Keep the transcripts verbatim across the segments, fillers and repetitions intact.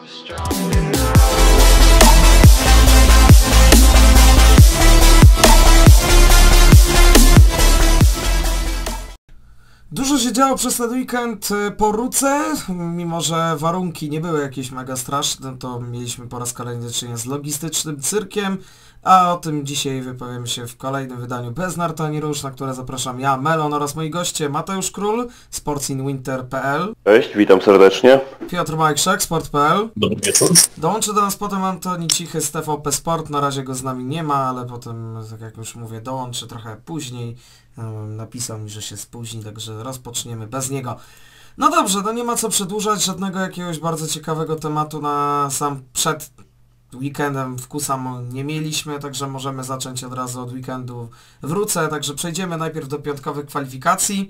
Dużo się działo przez ten weekend po Ruce, mimo że warunki nie były jakieś mega straszne, to mieliśmy po raz kolejny do czynienia z logistycznym cyrkiem, a o tym dzisiaj wypowiemy się w kolejnym wydaniu Bez Narty ani Róż, na które zapraszam ja, Melon, oraz moi goście Mateusz Król, sportsinwinter kropka p l. Cześć, witam serdecznie. Piotr Majkszak, sport kropka p l. Dobry wieczór. Dołączy do nas potem Antoni Cichy z T V P Sport, na razie go z nami nie ma, ale potem, tak jak już mówię, dołączy trochę później. Napisał mi, że się spóźni, także rozpoczniemy bez niego. No dobrze, no nie ma co przedłużać, żadnego jakiegoś bardzo ciekawego tematu na sam przed weekendem w Kusam nie mieliśmy, także możemy zacząć od razu od weekendu wrócę, także przejdziemy najpierw do piątkowych kwalifikacji,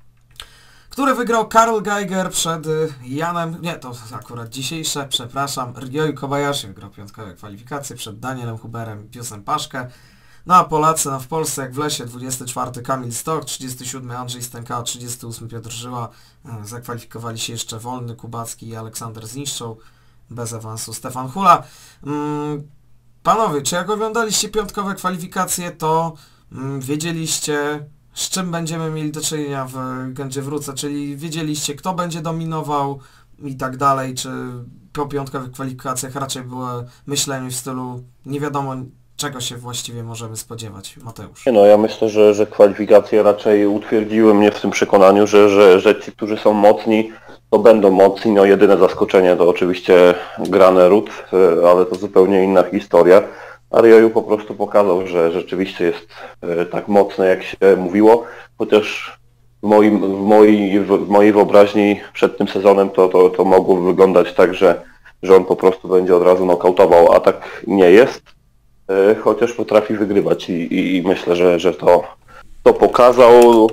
które wygrał Karl Geiger przed Janem, nie, to akurat dzisiejsze, przepraszam, Ryoyu Kobayashi wygrał piątkowe kwalifikacje przed Danielem Huberem i Piusem Paszkę. No a Polacy, no w Polsce jak w lesie, dwudziesty czwarty Kamil Stok, trzydziesty siódmy Andrzej Stęka, trzydziesty ósmy Piotr Żyła, zakwalifikowali się jeszcze Wolny, Kubacki i Aleksander Zniszczą, bez awansu Stefan Hula. Mm, panowie, czy jak oglądaliście piątkowe kwalifikacje, to mm, wiedzieliście, z czym będziemy mieli do czynienia w weekendzie wrócę, czyli wiedzieliście, kto będzie dominował i tak dalej, czy po piątkowych kwalifikacjach raczej było myślenie w stylu nie wiadomo, czego się właściwie możemy spodziewać, Mateusz? No ja myślę, że, że kwalifikacje raczej utwierdziły mnie w tym przekonaniu, że, że, że ci, którzy są mocni, to będą mocni. No jedyne zaskoczenie to oczywiście Granerud, ale to zupełnie inna historia. A Ryoyu po prostu pokazał, że rzeczywiście jest tak mocny, jak się mówiło, chociaż w, moim, w, mojej, w mojej wyobraźni przed tym sezonem to, to, to mogło wyglądać tak, że, że on po prostu będzie od razu nokautował, a tak nie jest. Chociaż potrafi wygrywać i, i, i myślę, że, że to, to pokazał,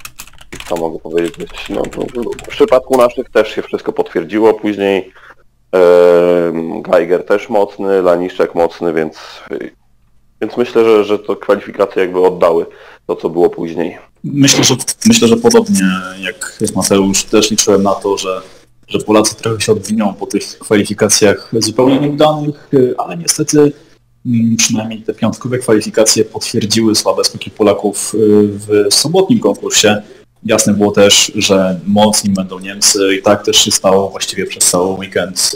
co mogę powiedzieć, no, w przypadku naszych też się wszystko potwierdziło, później e, Geiger też mocny, Laniszek mocny, więc, więc myślę, że, że to kwalifikacje jakby oddały to, co było później. Myślę, że myślę, że podobnie jak Mateusz, też liczyłem na to, że, że Polacy trochę się odwinią po tych kwalifikacjach zupełnie nieudanych, ale niestety przynajmniej te piątkowe kwalifikacje potwierdziły słabe skoki Polaków w sobotnim konkursie. Jasne było też, że mocni będą Niemcy i tak też się stało właściwie przez cały weekend.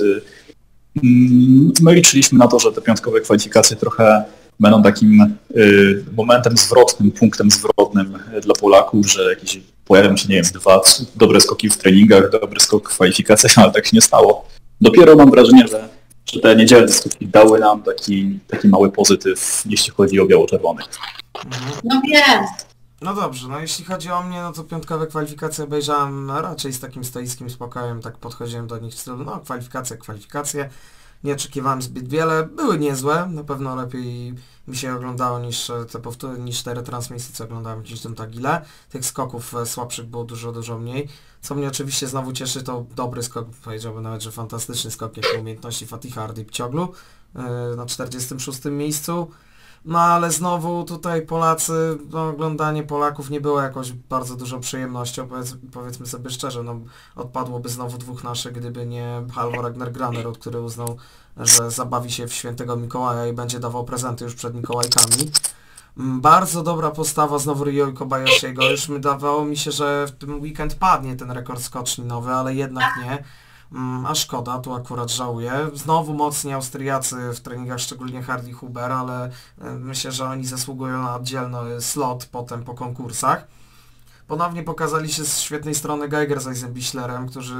My liczyliśmy na to, że te piątkowe kwalifikacje trochę będą takim momentem zwrotnym, punktem zwrotnym dla Polaków, że jakieś pojawią się, nie wiem, dwa dobre skoki w treningach, dobry skok w kwalifikacjach, ale tak się nie stało. Dopiero mam wrażenie, że że te niedzielne skutki dały nam taki, taki mały pozytyw, jeśli chodzi o biało-czerwonych. No wiem. No dobrze, no jeśli chodzi o mnie, no to piątkowe kwalifikacje obejrzałem raczej z takim stoickim spokojem, tak podchodziłem do nich w stylu, no kwalifikacje, kwalifikacje. Nie oczekiwałem zbyt wiele, były niezłe, na pewno lepiej mi się oglądało niż te powtóry, niż te retransmisje, co oglądałem gdzieś tam Tagile. Tych skoków słabszych było dużo, dużo mniej. Co mnie oczywiście znowu cieszy, to dobry skok, powiedziałbym nawet, że fantastyczny skok, jak umiejętności Fatiha Ardipcioglu yy, na czterdziestym szóstym miejscu. No ale znowu tutaj Polacy, no, oglądanie Polaków nie było jakoś bardzo dużą przyjemnością, powiedz, powiedzmy sobie szczerze, no odpadłoby znowu dwóch naszych, gdyby nie Halvor Ragnar Granerud, który uznał, że zabawi się w świętego Mikołaja i będzie dawał prezenty już przed Mikołajkami. Bardzo dobra postawa znowu Ryoyu Kobayashiego, już wydawało mi się, że w tym weekend padnie ten rekord skoczni nowy, ale jednak nie. A szkoda, tu akurat żałuję. Znowu mocni Austriacy w treningach, szczególnie Hardy Huber, ale myślę, że oni zasługują na oddzielny slot potem po konkursach. Ponownie pokazali się z świetnej strony Geiger z Eisenbichlerem, którzy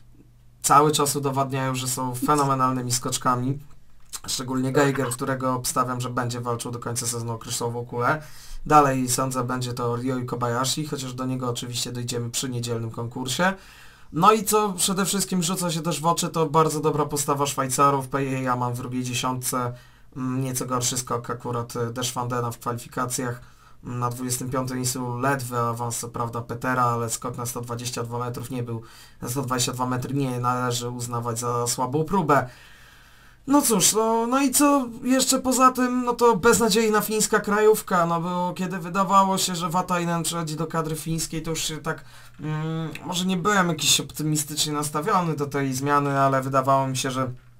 cały czas udowadniają, że są fenomenalnymi skoczkami. Szczególnie Geiger, którego obstawiam, że będzie walczył do końca sezonu o kryształową kulę. Dalej sądzę, będzie to Ryoyu Kobayashi, chociaż do niego oczywiście dojdziemy przy niedzielnym konkursie. No i co przede wszystkim rzuca się też w oczy, to bardzo dobra postawa Szwajcarów. P J Jaman w drugiej dziesiątce, nieco gorszy skok akurat Desz van Dena w kwalifikacjach. Na dwudziestym piątym miejscu ledwy awans, co prawda Petera, ale skok na sto dwadzieścia dwa metrów nie był. Na sto dwadzieścia dwa metry nie należy uznawać za słabą próbę. No cóż, no, no i co jeszcze poza tym, no to beznadziejna fińska krajówka, no bo kiedy wydawało się, że Vatainen przechodzi do kadry fińskiej, to już się tak, mm, może nie byłem jakiś optymistycznie nastawiony do tej zmiany, ale wydawało mi się, że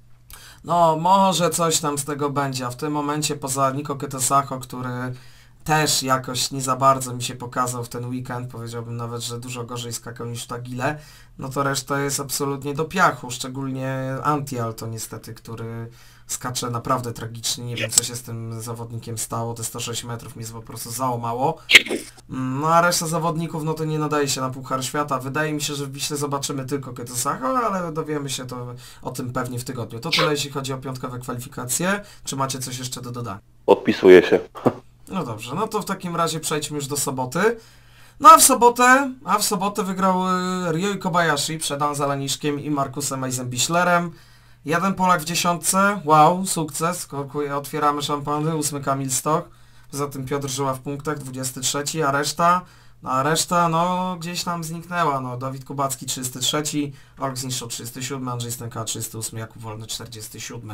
no może coś tam z tego będzie, a w tym momencie poza Nico Ketosacho, który też jakoś nie za bardzo mi się pokazał w ten weekend, powiedziałbym nawet, że dużo gorzej skakał niż w Tagile, no to reszta jest absolutnie do piachu, szczególnie Antial to niestety, który skacze naprawdę tragicznie, nie wiem co się z tym zawodnikiem stało, te sto sześć metrów mnie po prostu załamało. No a reszta zawodników no to nie nadaje się na Puchar Świata. Wydaje mi się, że w Wiśle zobaczymy tylko Ketosacho, ale dowiemy się to o tym pewnie w tygodniu. To tyle jeśli chodzi o piątkowe kwalifikacje. Czy macie coś jeszcze do dodania? Podpisuję się. No dobrze, no to w takim razie przejdźmy już do soboty. No a w sobotę, a w sobotę wygrał y, Ryoi Kobayashi przed Anzalaniszkiem i Markusem Eisenbichlerem. Jeden Polak w dziesiątce, wow, sukces, skokuje, otwieramy szampany, ósmy Kamil Stoch, poza tym Piotr Żyła w punktach, dwudziesty trzeci, a reszta, no, a reszta no gdzieś tam zniknęła, no Dawid Kubacki trzydziesty trzeci, Olg Zinszo trzydziesty siódmy, Andrzej Stęka trzydziesty ósmy, Jakub Wolny czterdziesty siódmy.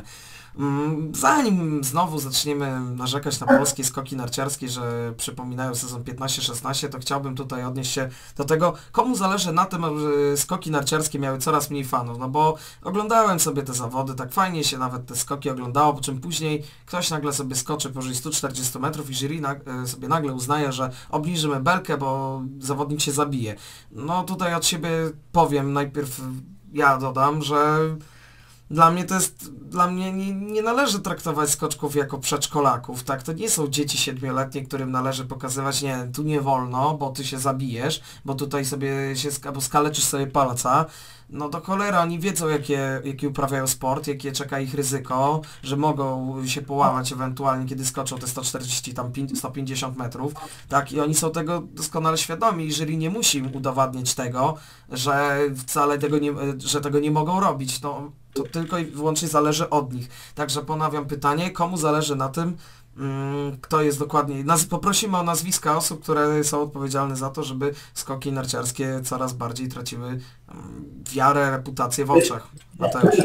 Zanim znowu zaczniemy narzekać na polskie skoki narciarskie, że przypominają sezon piętnaście szesnaście, to chciałbym tutaj odnieść się do tego, komu zależy na tym, aby skoki narciarskie miały coraz mniej fanów, no bo oglądałem sobie te zawody, tak fajnie się nawet te skoki oglądało, po czym później ktoś nagle sobie skoczy powyżej stu czterdziestu metrów i jury nag- sobie nagle uznaje, że obniżymy belkę, bo zawodnik się zabije. No tutaj od siebie powiem, najpierw ja dodam, że Dla mnie to jest, dla mnie nie, nie należy traktować skoczków jako przedszkolaków, tak? To nie są dzieci siedmioletnie, którym należy pokazywać, nie, tu nie wolno, bo ty się zabijesz, bo tutaj sobie się, albo skaleczysz sobie palca. No do cholera, oni wiedzą, jakie, jaki uprawiają sport, jakie czeka ich ryzyko, że mogą się połamać ewentualnie, kiedy skoczą te sto czterdzieści, tam sto pięćdziesiąt metrów, tak? I oni są tego doskonale świadomi, jeżeli nie musi im udowadniać tego, że wcale tego nie, że tego nie mogą robić, no to tylko i wyłącznie zależy od nich. Także ponawiam pytanie, komu zależy na tym, mm, kto jest dokładnie... Naz poprosimy o nazwiska osób, które są odpowiedzialne za to, żeby skoki narciarskie coraz bardziej traciły mm, wiarę, reputację w oczach. Mateusz.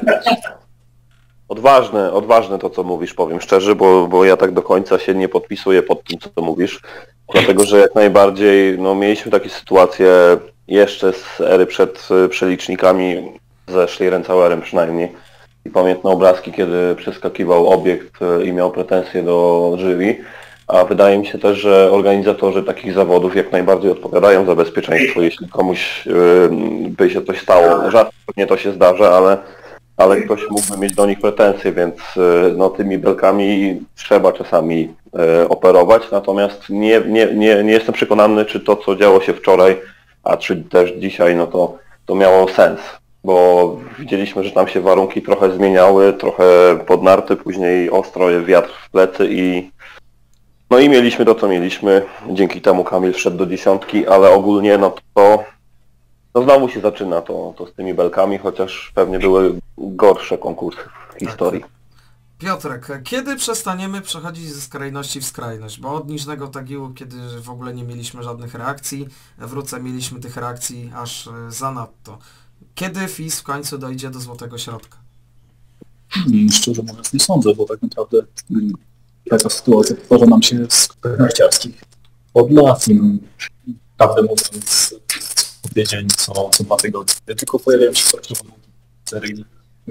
Odważne, odważne to, co mówisz, powiem szczerze, bo, bo ja tak do końca się nie podpisuję pod tym, co mówisz, dlatego, że jak najbardziej, no mieliśmy takie sytuacje jeszcze z ery przed przelicznikami, ze Schlierencauerem przynajmniej, i pamiętne obrazki, kiedy przeskakiwał obiekt i miał pretensje do jury, a wydaje mi się też, że organizatorzy takich zawodów jak najbardziej odpowiadają za bezpieczeństwo, jeśli komuś by się coś stało. Rzadko nie to się zdarza, ale, ale ktoś mógłby mieć do nich pretensje, więc no, tymi belkami trzeba czasami operować, natomiast nie, nie, nie, nie jestem przekonany, czy to, co działo się wczoraj, a czy też dzisiaj, no to, to miało sens. Bo widzieliśmy, że tam się warunki trochę zmieniały, trochę pod narty, później ostro wiatr w plecy i no i mieliśmy to, co mieliśmy. Dzięki temu Kamil wszedł do dziesiątki, ale ogólnie no to no znowu się zaczyna to, to z tymi belkami, chociaż pewnie były gorsze konkursy w historii. Tak. Piotrek, kiedy przestaniemy przechodzić ze skrajności w skrajność? Bo od Niżnego Tagiłu, kiedy w ogóle nie mieliśmy żadnych reakcji, wrócę, mieliśmy tych reakcji aż zanadto. Kiedy F I S w końcu dojdzie do złotego środka? Szczerze mówiąc nie sądzę, bo tak naprawdę mm, taka sytuacja powtarza nam się w skokach narciarskich od lat. Prawdę mówiąc, co tydzień, co, co dwa tygodnie. Tylko pojawiają się takie seryjne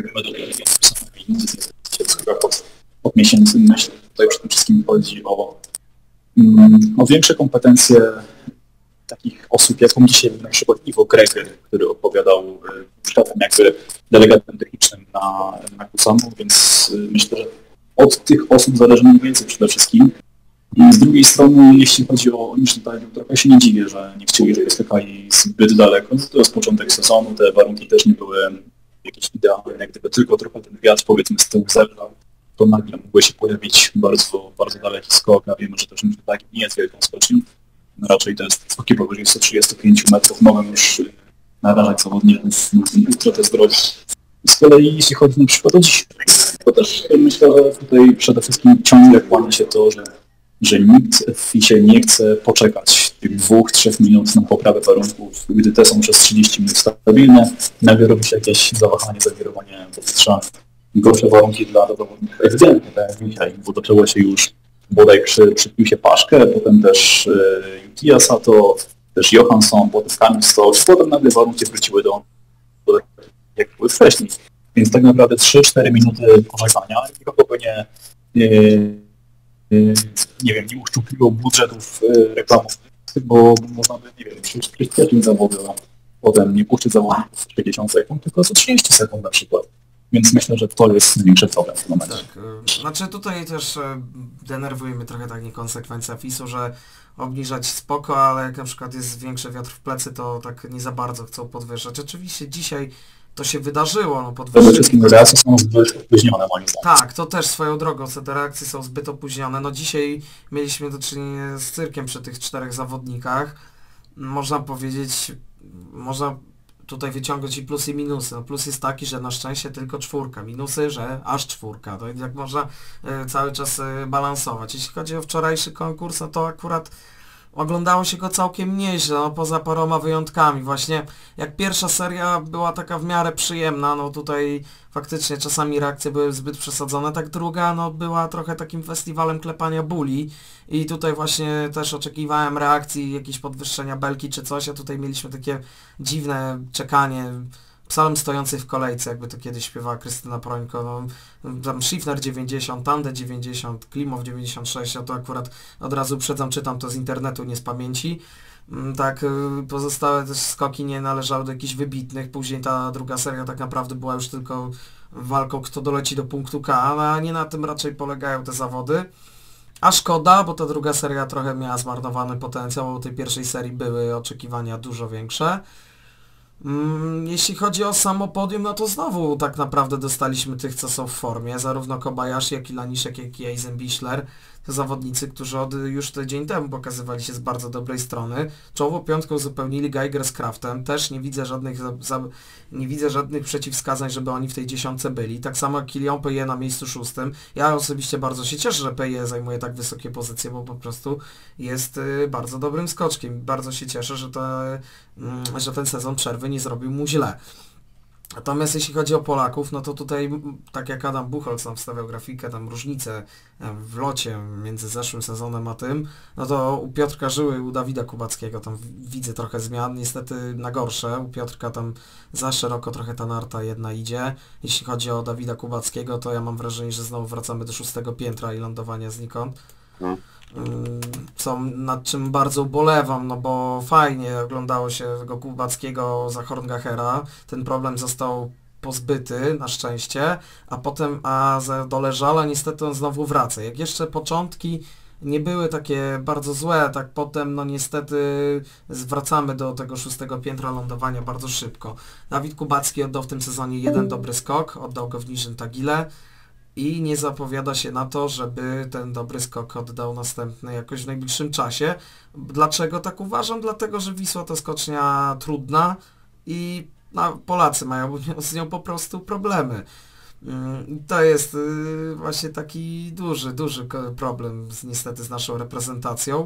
od, od miesięcy. Myślę, że tutaj przede wszystkim chodzi o, mm, o większe kompetencje takich osób, jaką dzisiaj na przykład Ivo Greger, który odpowiadał szefem jakby delegatem technicznym na, na Kusamo, więc myślę, że od tych osób zależy mniej więcej przede wszystkim. I z drugiej strony, jeśli chodzi o Niżny Tagił, trochę się nie dziwię, że nie chcieli, żeby skakali zbyt daleko. To jest początek sezonu, te warunki też nie były jakieś idealne. Jak gdyby tylko trochę ten wiatr, powiedzmy, z tyłu zerwał, to nagle mógłby się pojawić bardzo, bardzo daleki skok, a wiemy, że też Niżny Tagił nie jest wielką skocznią. Raczej to jest skoki powyżej stu trzydziestu pięciu metrów, mogą już narażać zawodników na utratę zdrowia. Z kolei jeśli chodzi na przykład o dzisiaj, to też myślę, że tutaj przede wszystkim ciągle kłania się to, że, że nikt w F I S-ie nie chce poczekać tych dwóch, trzech minut na poprawę warunków, gdy te są przez trzydzieści minut stabilne, nagle robi się jakieś zawahanie, zawirowanie powietrza, gorsze warunki dla zawodników. Ewidentnie, tak jak dzisiaj, bo zaczęło się już bodaj przy, przy Piusie Paszkę, potem też y, Yukiya Sato, też Johansson, potem Kamil Stoch, potem nagle warunki wróciły do, do jak były wcześniej. Więc tak naprawdę trzy cztery minuty pożegnania i nikogo nie, nie, nie wiem, nie uszczupliło budżetów reklamów, bo można by, nie wiem, przyspieszyć zawody, a potem nie puszczyć zawodników w sześćdziesiąt sekund, tylko za trzydzieści sekund na przykład. Więc myślę, że to jest największy problem w tym momencie. Tak, y, znaczy tutaj też y, denerwuje mnie trochę tak niekonsekwencja F I S-u, że obniżać spoko, ale jak na przykład jest większy wiatr w plecy, to tak nie za bardzo chcą podwyższać. Oczywiście dzisiaj to się wydarzyło, no Przede podwyższenie. wszystkim reakcje są zbyt opóźnione moim zdaniem. Tak, to też swoją drogą, co te reakcje są zbyt opóźnione. No dzisiaj mieliśmy do czynienia z cyrkiem przy tych czterech zawodnikach. Można powiedzieć, można tutaj wyciągnąć i plusy i minusy. No plus jest taki, że na szczęście tylko czwórka, minusy, że aż czwórka. To jak można y, cały czas y, balansować. Jeśli chodzi o wczorajszy konkurs, no to akurat oglądało się go całkiem nieźle, no poza paroma wyjątkami. Właśnie jak pierwsza seria była taka w miarę przyjemna, no tutaj faktycznie czasami reakcje były zbyt przesadzone, tak druga no była trochę takim festiwalem klepania buli i tutaj właśnie też oczekiwałem reakcji, jakieś podwyższenia belki czy coś, a tutaj mieliśmy takie dziwne czekanie, psalm stojący w kolejce, jakby to kiedyś śpiewała Krystyna Prońko, no, tam Schiffner dziewięćdziesiąt, Tande dziewięćdziesiąt, Klimow dziewięćdziesiąt sześć, ja to akurat od razu uprzedzam, czytam to z internetu, nie z pamięci. Tak, pozostałe też skoki nie należały do jakichś wybitnych, później ta druga seria tak naprawdę była już tylko walką, kto doleci do punktu K, ale nie na tym raczej polegają te zawody. A szkoda, bo ta druga seria trochę miała zmarnowany potencjał, bo u tej pierwszej serii były oczekiwania dużo większe. Jeśli chodzi o samo podium, no to znowu tak naprawdę dostaliśmy tych, co są w formie. Zarówno Kobayashi, jak i Laniszek, jak i Eisenbichler. To zawodnicy, którzy od już tydzień temu pokazywali się z bardzo dobrej strony. Czołową piątką uzupełnili Geiger z Kraftem. Też nie widzę żadnych za, za, nie widzę żadnych przeciwwskazań, żeby oni w tej dziesiątce byli. Tak samo jak Kilian Peje na miejscu szóstym. Ja osobiście bardzo się cieszę, że Peje zajmuje tak wysokie pozycje, bo po prostu jest y, bardzo dobrym skoczkiem. Bardzo się cieszę, że, to, y, że ten sezon przerwy nie zrobił mu źle. Natomiast jeśli chodzi o Polaków, no to tutaj, tak jak Adam Buchholz nam wstawiał grafikę, tam różnicę w locie między zeszłym sezonem a tym, no to u Piotrka Żyły i u Dawida Kubackiego tam widzę trochę zmian, niestety na gorsze. U Piotrka tam za szeroko trochę ta narta jedna idzie. Jeśli chodzi o Dawida Kubackiego, to ja mam wrażenie, że znowu wracamy do szóstego piętra i lądowania znikąd. Hmm. Co, nad czym bardzo ubolewam, no bo fajnie oglądało się tego Kubackiego za Horngachera, ten problem został pozbyty na szczęście, a potem a za Doleżala niestety on znowu wraca. Jak jeszcze początki nie były takie bardzo złe, tak potem no niestety zwracamy do tego szóstego piętra lądowania bardzo szybko. Dawid Kubacki oddał w tym sezonie jeden dobry skok, oddał go w Niżnym Tagile. I nie zapowiada się na to, żeby ten dobry skok oddał następny jakoś w najbliższym czasie. Dlaczego tak uważam? Dlatego, że Wisła to skocznia trudna i no, Polacy mają z nią po prostu problemy. To jest właśnie taki duży, duży problem z, niestety z naszą reprezentacją.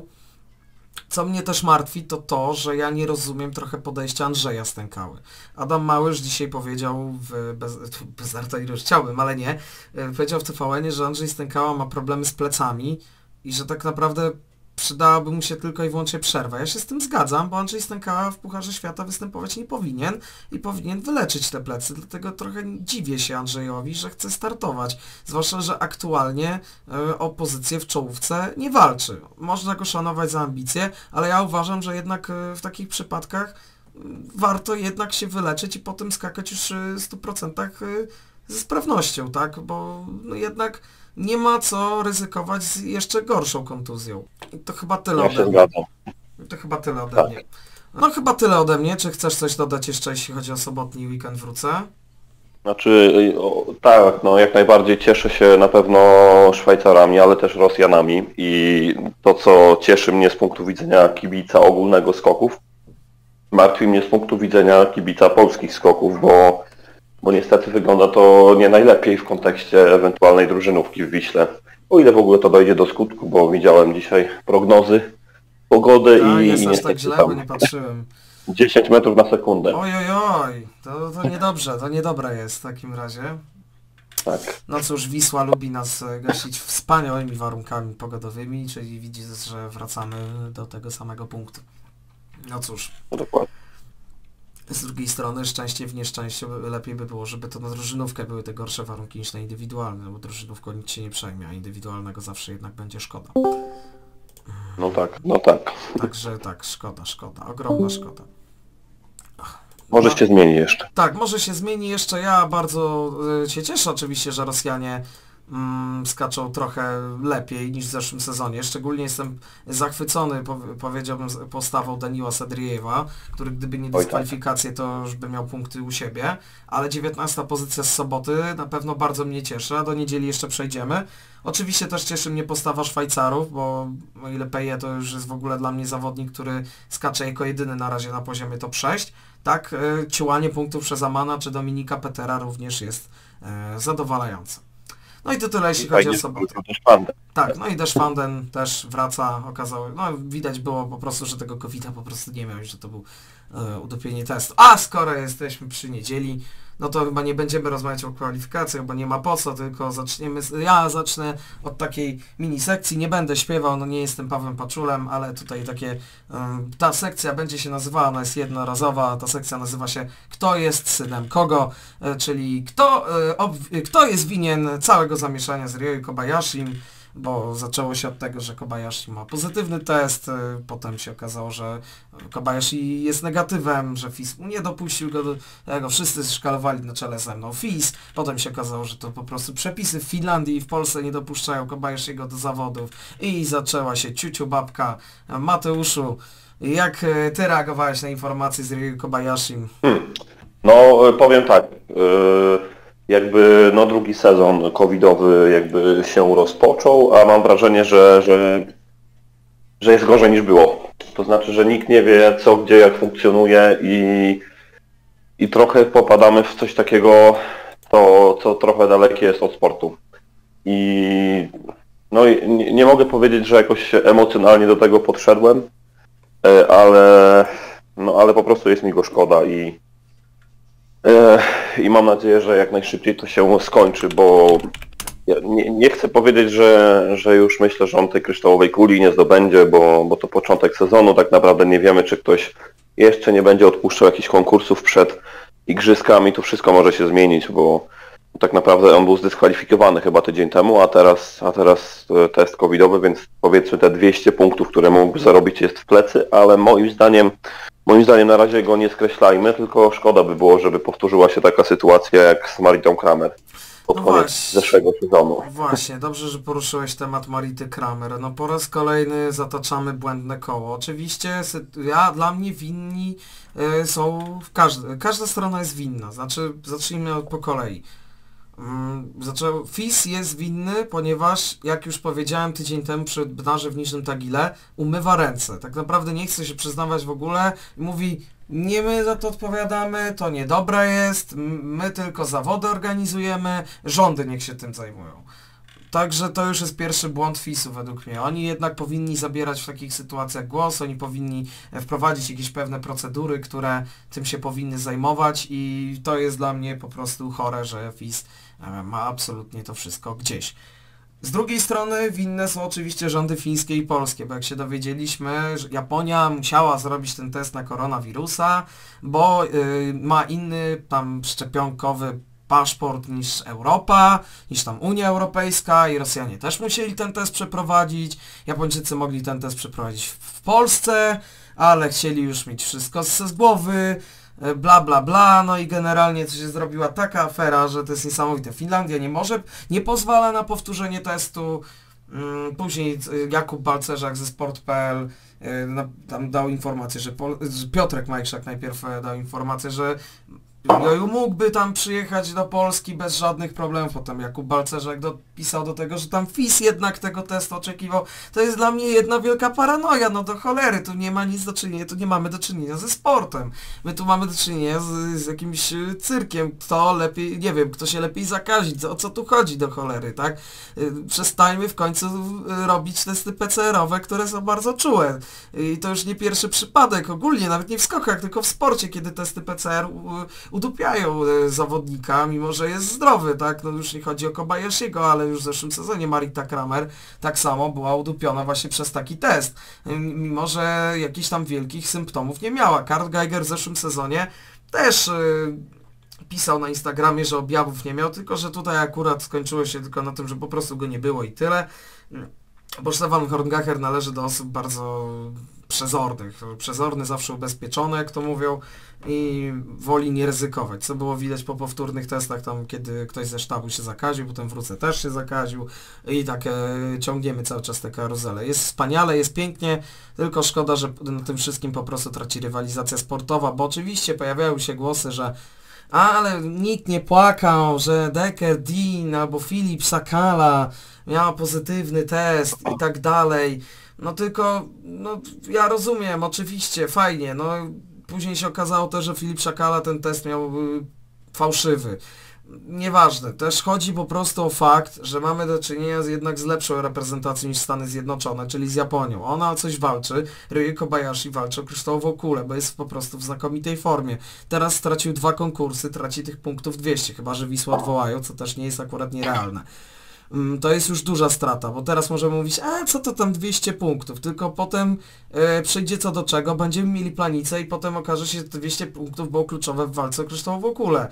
Co mnie też martwi, to to, że ja nie rozumiem trochę podejścia Andrzeja Stękały. Adam Małysz dzisiaj powiedział, w, bez, bez artylerii chciałbym, ale nie, powiedział w T V N-ie, że Andrzej Stękała ma problemy z plecami i że tak naprawdę przydałaby mu się tylko i wyłącznie przerwa. Ja się z tym zgadzam, bo Andrzej Stękała w Pucharze Świata występować nie powinien i powinien wyleczyć te plecy, dlatego trochę dziwię się Andrzejowi, że chce startować. Zwłaszcza, że aktualnie y, o pozycję w czołówce nie walczy. Można go szanować za ambicje, ale ja uważam, że jednak y, w takich przypadkach y, warto jednak się wyleczyć i potem skakać już y, w stu procentach y, ze sprawnością, tak? Bo no, jednak nie ma co ryzykować z jeszcze gorszą kontuzją. I to chyba tyle Ja ode się mnie. zgadzam. To chyba tyle ode mnie. No chyba tyle ode mnie. Czy chcesz coś dodać jeszcze, jeśli chodzi o sobotni weekend wrócę? Znaczy, o, tak, no jak najbardziej cieszę się na pewno Szwajcarami, ale też Rosjanami i to, co cieszy mnie z punktu widzenia kibica ogólnego skoków, martwi mnie z punktu widzenia kibica polskich skoków, bo bo niestety wygląda to nie najlepiej w kontekście ewentualnej drużynówki w Wiśle. O ile w ogóle to dojdzie do skutku, bo widziałem dzisiaj prognozy pogody A, i, jest i aż niestety tak źle, bo tam nie patrzyłem. dziesięć metrów na sekundę. Oj, oj, oj, to, to niedobrze, to niedobre jest w takim razie. Tak. No cóż, Wisła lubi nas gasić wspaniałymi warunkami pogodowymi, czyli widzisz, że wracamy do tego samego punktu. No cóż. No dokładnie. Z drugiej strony szczęście w nieszczęściu lepiej by było, żeby to na drużynówkę były te gorsze warunki niż na indywidualne, bo drużynówką nic się nie przejmie, a indywidualnego zawsze jednak będzie szkoda. No tak, no tak. Także tak, szkoda, szkoda, ogromna szkoda. Może No. się zmieni jeszcze. Tak, może się zmieni jeszcze. Ja bardzo y, się cieszę oczywiście, że Rosjanie mm, skaczą trochę lepiej niż w zeszłym sezonie. Szczególnie jestem zachwycony, po, powiedziałbym, z- postawą Daniła Sadriejewa, który gdyby nie Oj, tak. dyskwalifikacje, to już by miał punkty u siebie. Ale dziewiętnasta pozycja z soboty na pewno bardzo mnie cieszy, a do niedzieli jeszcze przejdziemy. Oczywiście też cieszy mnie postawa Szwajcarów, bo o ile Peje to już jest w ogóle dla mnie zawodnik, który skacze jako jedyny na razie na poziomie top sześć. Tak, y, ciułanie punktów przez Amana czy Dominika Petera również jest y, zadowalające. No i to tyle, jeśli chodzi o sobotę. Też Pandę. Tak, no i Deszwanden też wraca, okazało, no widać było po prostu, że tego kowida po prostu nie miał i że to był e, udupienie testu. A skoro jesteśmy przy niedzieli, no to chyba nie będziemy rozmawiać o kwalifikacjach, bo nie ma po co, tylko zaczniemy, z, ja zacznę od takiej mini sekcji, nie będę śpiewał, no nie jestem Pawłem Paczulem, ale tutaj takie, um, ta sekcja będzie się nazywała, ona jest jednorazowa, ta sekcja nazywa się Kto jest synem kogo, e, czyli kto, e, ob, kto jest winien całego zamieszania z Ryoi Kobayashim, bo zaczęło się od tego, że Kobayashi ma pozytywny test, y, potem się okazało, że Kobayashi jest negatywem, że F I S mu nie dopuścił go do tego, wszyscy szkalowali na czele ze mną F I S, potem się okazało, że to po prostu przepisy w Finlandii i w Polsce nie dopuszczają Kobayashiego do zawodów i zaczęła się ciuciu babka. Mateuszu, jak y, ty reagowałeś na informacje z Ryu Kobayashim? Hmm. No y, powiem tak, y, jakby no drugi sezon covidowy jakby się rozpoczął, a mam wrażenie, że, że, że jest gorzej niż było. To znaczy, że nikt nie wie co, gdzie, jak funkcjonuje i, i trochę popadamy w coś takiego, co, co trochę dalekie jest od sportu. I no i nie, nie mogę powiedzieć, że jakoś emocjonalnie do tego podszedłem, y, ale, no, ale po prostu jest mi go szkoda i I mam nadzieję, że jak najszybciej to się skończy, bo ja nie, nie chcę powiedzieć, że, że już myślę, że on tej kryształowej kuli nie zdobędzie, bo, bo to początek sezonu, tak naprawdę nie wiemy, czy ktoś jeszcze nie będzie odpuszczał jakichś konkursów przed igrzyskami, to wszystko może się zmienić, bo tak naprawdę on był zdyskwalifikowany chyba tydzień temu, a teraz, a teraz test covidowy, więc powiedzmy te dwieście punktów, które mógł zarobić jest w plecy, ale moim zdaniem Moim zdaniem na razie go nie skreślajmy, tylko szkoda by było, żeby powtórzyła się taka sytuacja jak z Maritą Kramer pod No koniec właśnie. zeszłego sezonu. Właśnie, dobrze, że poruszyłeś temat Marity Kramer. No po raz kolejny zataczamy błędne koło. Oczywiście sy- ja, dla mnie winni y, są, w każdy, każda strona jest winna, znaczy zacznijmy od po kolei. Mm, Zaczął, F I S jest winny, ponieważ, jak już powiedziałem tydzień temu przy Bnarze w Niżnym Tagile, umywa ręce. Tak naprawdę nie chce się przyznawać w ogóle i mówi, nie my za to odpowiadamy, to niedobre jest, m- my tylko zawody organizujemy, rządy niech się tym zajmują. Także to już jest pierwszy błąd F I S-u według mnie. Oni jednak powinni zabierać w takich sytuacjach głos, oni powinni wprowadzić jakieś pewne procedury, które tym się powinny zajmować i to jest dla mnie po prostu chore, że F I S e, ma absolutnie to wszystko gdzieś. Z drugiej strony winne są oczywiście rządy fińskie i polskie, bo jak się dowiedzieliśmy, że Japonia musiała zrobić ten test na koronawirusa, bo y, ma inny tam szczepionkowy paszport niż Europa, niż tam Unia Europejska i Rosjanie też musieli ten test przeprowadzić. Japończycy mogli ten test przeprowadzić w, w Polsce, ale chcieli już mieć wszystko z, z głowy, e, bla bla bla, no i generalnie to się zrobiła taka afera, że to jest niesamowite. Finlandia nie może, nie pozwala na powtórzenie testu. Mm, Później y, Jakub Balcerzak ze sport kropka p l y, na- tam dał informację, że, Pol- że Piotrek Majszak najpierw e, dał informację, że Joju mógłby tam przyjechać do Polski bez żadnych problemów, potem Jakub Balcerzak dopisał do tego, że tam F I S jednak tego testu oczekiwał. To jest dla mnie jedna wielka paranoja, no do cholery, tu nie ma nic do czynienia, tu nie mamy do czynienia ze sportem. My tu mamy do czynienia z, z jakimś y, cyrkiem, kto lepiej, nie wiem, kto się lepiej zakazić, o co tu chodzi do cholery, tak? Y, Przestańmy w końcu y, robić testy P C R-owe, które są bardzo czułe. I to już nie pierwszy przypadek, ogólnie, nawet nie w skokach, tylko w sporcie, kiedy testy P C R y, udupiają e, zawodnika, mimo że jest zdrowy, tak? No już nie chodzi o Kobayashiego, ale już w zeszłym sezonie Marita Kramer tak samo była udupiona właśnie przez taki test, e, mimo że jakichś tam wielkich symptomów nie miała. Karl Geiger w zeszłym sezonie też yy, pisał na Instagramie, że objawów nie miał, tylko że tutaj akurat skończyło się tylko na tym, że po prostu go nie było i tyle. Bo Stefan Horngacher należy do osób bardzo przezornych. Przezorny, zawsze ubezpieczony, jak to mówią, i woli nie ryzykować, co było widać po powtórnych testach, tam kiedy ktoś ze sztabu się zakaził, potem wrócę też się zakaził i tak e, ciągniemy cały czas te karuzele. Jest wspaniale, jest pięknie, tylko szkoda, że na tym wszystkim po prostu traci rywalizacja sportowa, bo oczywiście pojawiają się głosy, że ale nikt nie płakał, że Decker, Dean albo Filip Sakala miała pozytywny test i tak dalej. No tylko, no ja rozumiem, oczywiście, fajnie, no później się okazało też, że Filip Sakala ten test miał y, fałszywy. Nieważne, też chodzi po prostu o fakt, że mamy do czynienia z, jednak z lepszą reprezentacją niż Stany Zjednoczone, czyli z Japonią. Ona o coś walczy, Ryu Kobayashi walczy o kryształową kulę, bo jest po prostu w znakomitej formie. Teraz stracił dwa konkursy, traci tych punktów dwieście, chyba że Wisła odwołają, co też nie jest akurat nierealne. To jest już duża strata, bo teraz możemy mówić, a co to tam dwieście punktów, tylko potem e, przyjdzie co do czego, będziemy mieli planicę i potem okaże się, że te dwieście punktów było kluczowe w walce o kryształową kulę.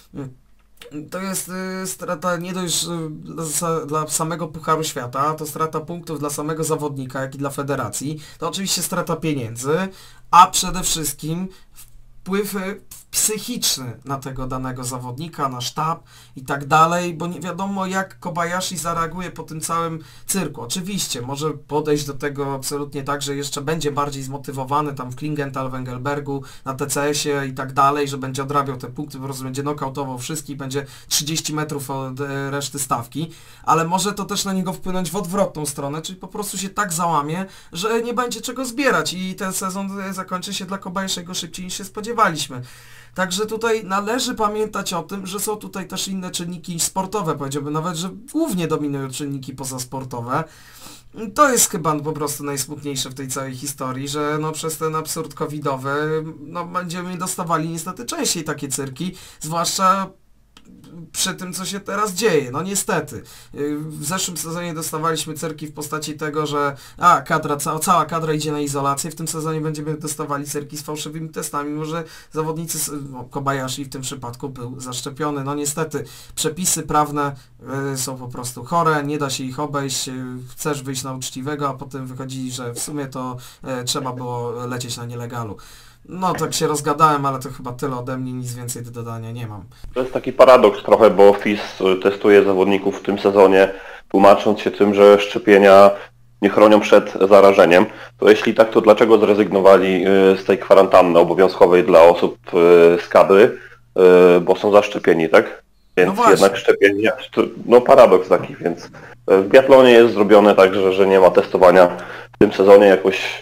To jest y, strata nie dość y, dla, dla samego Pucharu Świata, to strata punktów dla samego zawodnika, jak i dla federacji, to oczywiście strata pieniędzy, a przede wszystkim wpływ y, psychiczny na tego danego zawodnika, na sztab i tak dalej, bo nie wiadomo jak Kobayashi zareaguje po tym całym cyrku. Oczywiście może podejść do tego absolutnie tak, że jeszcze będzie bardziej zmotywowany tam w Klingenthal, w Engelbergu, na T C S-ie i tak dalej, że będzie odrabiał te punkty, po prostu będzie nokautował wszystkich, będzie trzydzieści metrów od e, reszty stawki, ale może to też na niego wpłynąć w odwrotną stronę, czyli po prostu się tak załamie, że nie będzie czego zbierać i ten sezon e, zakończy się dla Kobayashiego szybciej niż się spodziewaliśmy. Także tutaj należy pamiętać o tym, że są tutaj też inne czynniki sportowe, powiedziałbym nawet, że głównie dominują czynniki pozasportowe. To jest chyba po prostu najsmutniejsze w tej całej historii, że no przez ten absurd covidowy no będziemy dostawali niestety częściej takie cyrki, zwłaszcza przy tym, co się teraz dzieje. No niestety. W zeszłym sezonie dostawaliśmy cyrki w postaci tego, że a, kadra, ca cała kadra idzie na izolację. W tym sezonie będziemy dostawali cyrki z fałszywymi testami. Mimo że zawodnicy, no, Kobayashi w tym przypadku był zaszczepiony. No niestety. Przepisy prawne y, są po prostu chore. Nie da się ich obejść. Chcesz wyjść na uczciwego, a potem wychodzi, że w sumie to y, trzeba było lecieć na nielegalu. No tak się rozgadałem, ale to chyba tyle ode mnie, nic więcej do dodania nie mam. To jest taki paradoks trochę, bo F I S testuje zawodników w tym sezonie, tłumacząc się tym, że szczepienia nie chronią przed zarażeniem. To jeśli tak, to dlaczego zrezygnowali z tej kwarantanny obowiązkowej dla osób z kadry, bo są zaszczepieni, tak? Więc no jednak szczepienia, no paradoks taki, więc w biatlonie jest zrobione tak, że, że nie ma testowania w tym sezonie jakoś.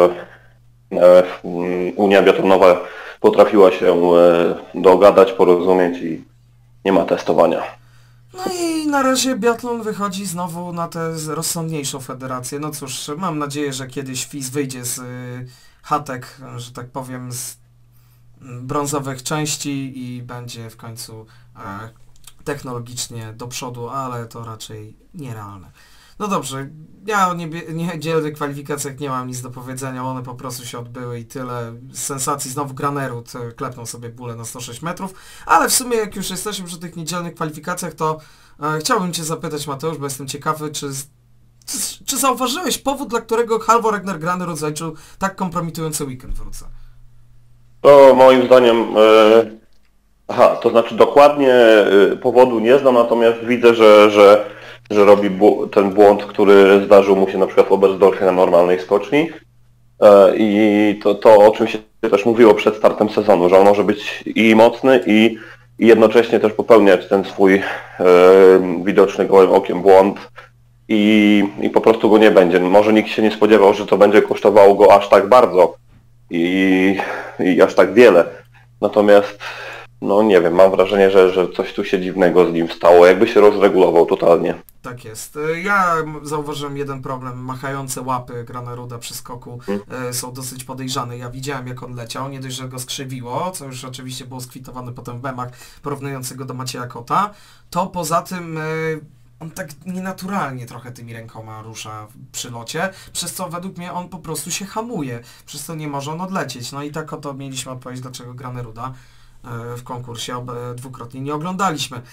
Unia Biatlonowa potrafiła się dogadać, porozumieć i nie ma testowania. No i na razie biatlon wychodzi znowu na tę rozsądniejszą federację. No cóż, mam nadzieję, że kiedyś F I S wyjdzie z chatek, że tak powiem, z brązowych części i będzie w końcu technologicznie do przodu, ale to raczej nierealne. No dobrze, ja o niedzielnych kwalifikacjach nie mam nic do powiedzenia, one po prostu się odbyły i tyle. Z sensacji znowu Granerud klepnął sobie bólę na sto sześć metrów, ale w sumie jak już jesteśmy przy tych niedzielnych kwalifikacjach, to e, chciałbym Cię zapytać, Mateusz, bo jestem ciekawy, czy, czy, czy zauważyłeś powód, dla którego Halvor Egner Granerud zaliczył tak kompromitujący weekend w Ruce? To moim zdaniem, e, aha, to znaczy dokładnie e, powodu nie znam, natomiast widzę, że, że że robi bu ten błąd, który zdarzył mu się na przykład w Oberstdorfie na normalnej skoczni e, i to, to o czym się też mówiło przed startem sezonu, że on może być i mocny i, i jednocześnie też popełniać ten swój e, widoczny gołym okiem błąd i, i po prostu go nie będzie. Może nikt się nie spodziewał, że to będzie kosztowało go aż tak bardzo i, i aż tak wiele. Natomiast no nie wiem, mam wrażenie, że, że coś tu się dziwnego z nim stało, jakby się rozregulował totalnie. Tak jest. Ja zauważyłem jeden problem. Machające łapy Graneruda przy skoku hmm. są dosyć podejrzane. Ja widziałem, jak on leciał, nie dość, że go skrzywiło, co już oczywiście było skwitowane potem w memach porównujących go do Macieja Kota, to poza tym on tak nienaturalnie trochę tymi rękoma rusza przy locie, przez co według mnie on po prostu się hamuje, przez co nie może on odlecieć. No i tak oto mieliśmy odpowiedź, dlaczego Graneruda w konkursie, oba, dwukrotnie nie oglądaliśmy.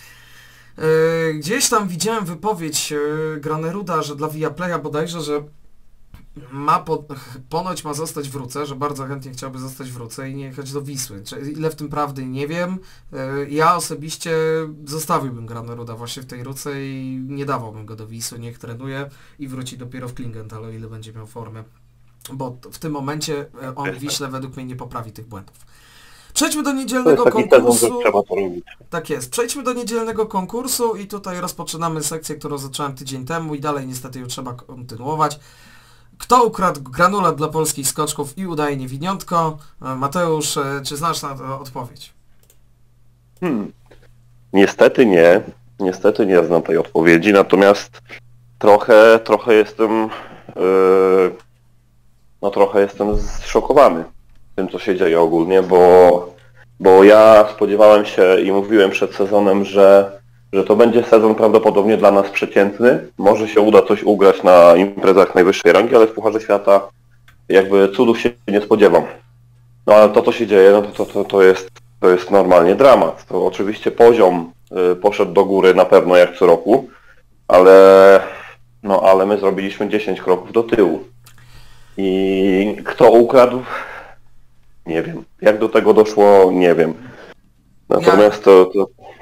Gdzieś tam widziałem wypowiedź Graneruda, że dla Viaplaya bodajże, że ma po, ponoć ma zostać w Ruce, że bardzo chętnie chciałby zostać w Ruce i nie jechać do Wisły. Czy, ile w tym prawdy, nie wiem. Ja osobiście zostawiłbym Graneruda właśnie w tej Ruce i nie dawałbym go do Wisły, niech trenuje i wróci dopiero w Klingenthal, o ile będzie miał formę. Bo w tym momencie on w Wiśle według mnie nie poprawi tych błędów. Przejdźmy do niedzielnego to jest konkursu. Sezon, że trzeba to robić. Tak jest. Przejdźmy do niedzielnego konkursu i tutaj rozpoczynamy sekcję, którą zacząłem tydzień temu i dalej niestety ją trzeba kontynuować. Kto ukradł granulat dla polskich skoczków i udaje niewiniątko? Mateusz, czy znasz na to odpowiedź? Hmm. Niestety nie. Niestety nie znam tej odpowiedzi, natomiast trochę, trochę jestem yy, no trochę jestem zszokowany tym, co się dzieje ogólnie, bo, bo ja spodziewałem się i mówiłem przed sezonem, że że to będzie sezon prawdopodobnie dla nas przeciętny. Może się uda coś ugrać na imprezach najwyższej rangi, ale w Pucharze Świata jakby cudów się nie spodziewam. No ale to, co się dzieje, no to, to, to, jest, to jest normalnie dramat. To oczywiście poziom y, poszedł do góry na pewno jak co roku, ale, no, ale my zrobiliśmy dziesięć kroków do tyłu. I kto ukradł? Nie wiem. Jak do tego doszło? Nie wiem. Natomiast to... to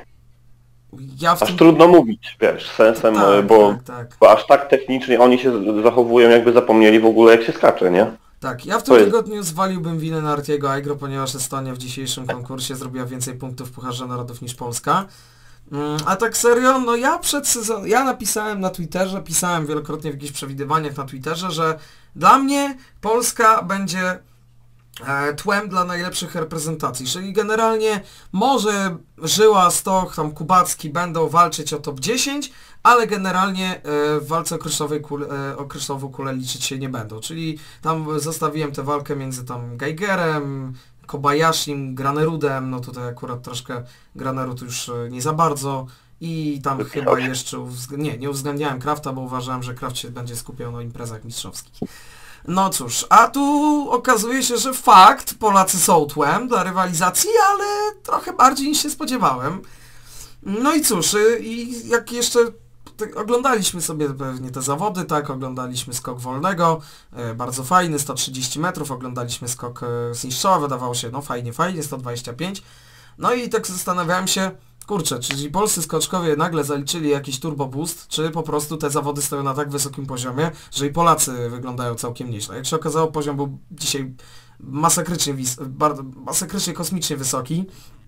Ja w aż tym... trudno mówić, wiesz, sensem, tak, bo, tak, tak. bo aż tak technicznie oni się zachowują, jakby zapomnieli w ogóle, jak się skacze, nie? Tak, ja w tym To jest- tygodniu zwaliłbym winę na Artiego Aigro, ponieważ Estonia w dzisiejszym konkursie zrobiła więcej punktów w Pucharze Narodów niż Polska. Mm, A tak serio, no ja przed sezon... ja napisałem na Twitterze, pisałem wielokrotnie w jakichś przewidywaniach na Twitterze, że dla mnie Polska będzie e, tłem dla najlepszych reprezentacji, czyli generalnie może Żyła, Stoch, tam Kubacki będą walczyć o top dziesięć, ale generalnie e, w walce o, kryształowej kule, e, o kryształową kulę liczyć się nie będą, czyli tam zostawiłem tę walkę między tam Geigerem, Kobayashim, Granerudem, no tutaj akurat troszkę Granerud już e, nie za bardzo i tam Wypisał chyba się. jeszcze, uwzg- nie, nie uwzględniałem Krafta, bo uważałem, że Kraft się będzie skupiał na imprezach mistrzowskich. No cóż, a tu okazuje się, że fakt, Polacy są tłem dla rywalizacji, ale trochę bardziej niż się spodziewałem. No i cóż, y, i jak jeszcze tak oglądaliśmy sobie pewnie te zawody, tak, oglądaliśmy skok wolnego, e, bardzo fajny, sto trzydzieści metrów, oglądaliśmy skok e, z Niszczoła, wydawało się, no fajnie, fajnie, sto dwadzieścia pięć. No i tak zastanawiałem się, kurczę, czy ci polscy skoczkowie nagle zaliczyli jakiś turbo boost, czy po prostu te zawody stoją na tak wysokim poziomie, że i Polacy wyglądają całkiem nieźle. Jak się okazało, poziom był dzisiaj masakrycznie, wis- bardzo, masakrycznie kosmicznie wysoki.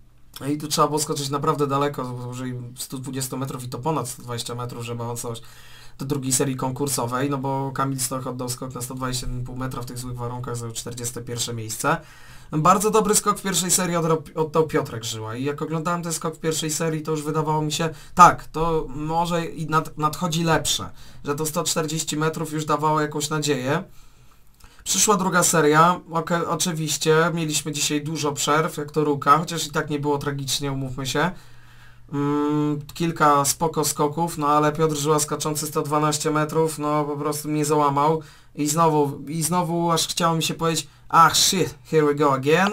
I tu trzeba było skoczyć naprawdę daleko, powyżej sto dwadzieścia metrów i to ponad sto dwadzieścia metrów, żeby awansować do drugiej serii konkursowej, no bo Kamil Stoch oddał skok na sto dwadzieścia jeden i pół metra w tych złych warunkach, zajął czterdzieste pierwsze miejsce. Bardzo dobry skok w pierwszej serii oddał, oddał Piotrek Żyła i jak oglądałem ten skok w pierwszej serii, to już wydawało mi się, tak, to może i nad, nadchodzi lepsze, że to sto czterdzieści metrów już dawało jakąś nadzieję. Przyszła druga seria, ok, oczywiście, mieliśmy dzisiaj dużo przerw, jak to Ruka, chociaż i tak nie było tragicznie, umówmy się. Mm, kilka spoko skoków, no ale Piotr Żyła skaczący sto dwanaście metrów, no po prostu mnie załamał. I znowu, i znowu aż chciało mi się powiedzieć, ach shit, here we go again,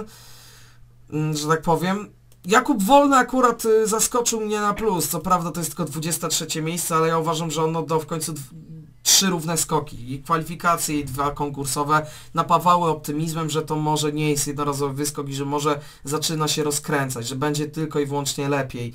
mm, że tak powiem. Jakub Wolny akurat y, zaskoczył mnie na plus, co prawda to jest tylko dwudzieste trzecie miejsce, ale ja uważam, że on oddał w końcu trzy równe skoki i kwalifikacje i dwa konkursowe napawały optymizmem, że to może nie jest jednorazowy wyskok i że może zaczyna się rozkręcać, że będzie tylko i wyłącznie lepiej.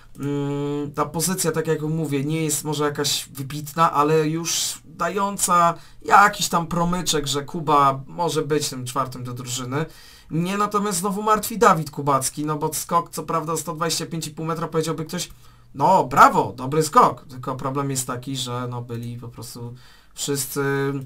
Mm, ta pozycja, tak jak mówię, nie jest może jakaś wybitna, ale już dająca jakiś tam promyczek, że Kuba może być tym czwartym do drużyny. Mnie natomiast znowu martwi Dawid Kubacki, no bo skok co prawda sto dwadzieścia pięć i pół metra, powiedziałby ktoś, no brawo, dobry skok, tylko problem jest taki, że no byli po prostu wszyscy,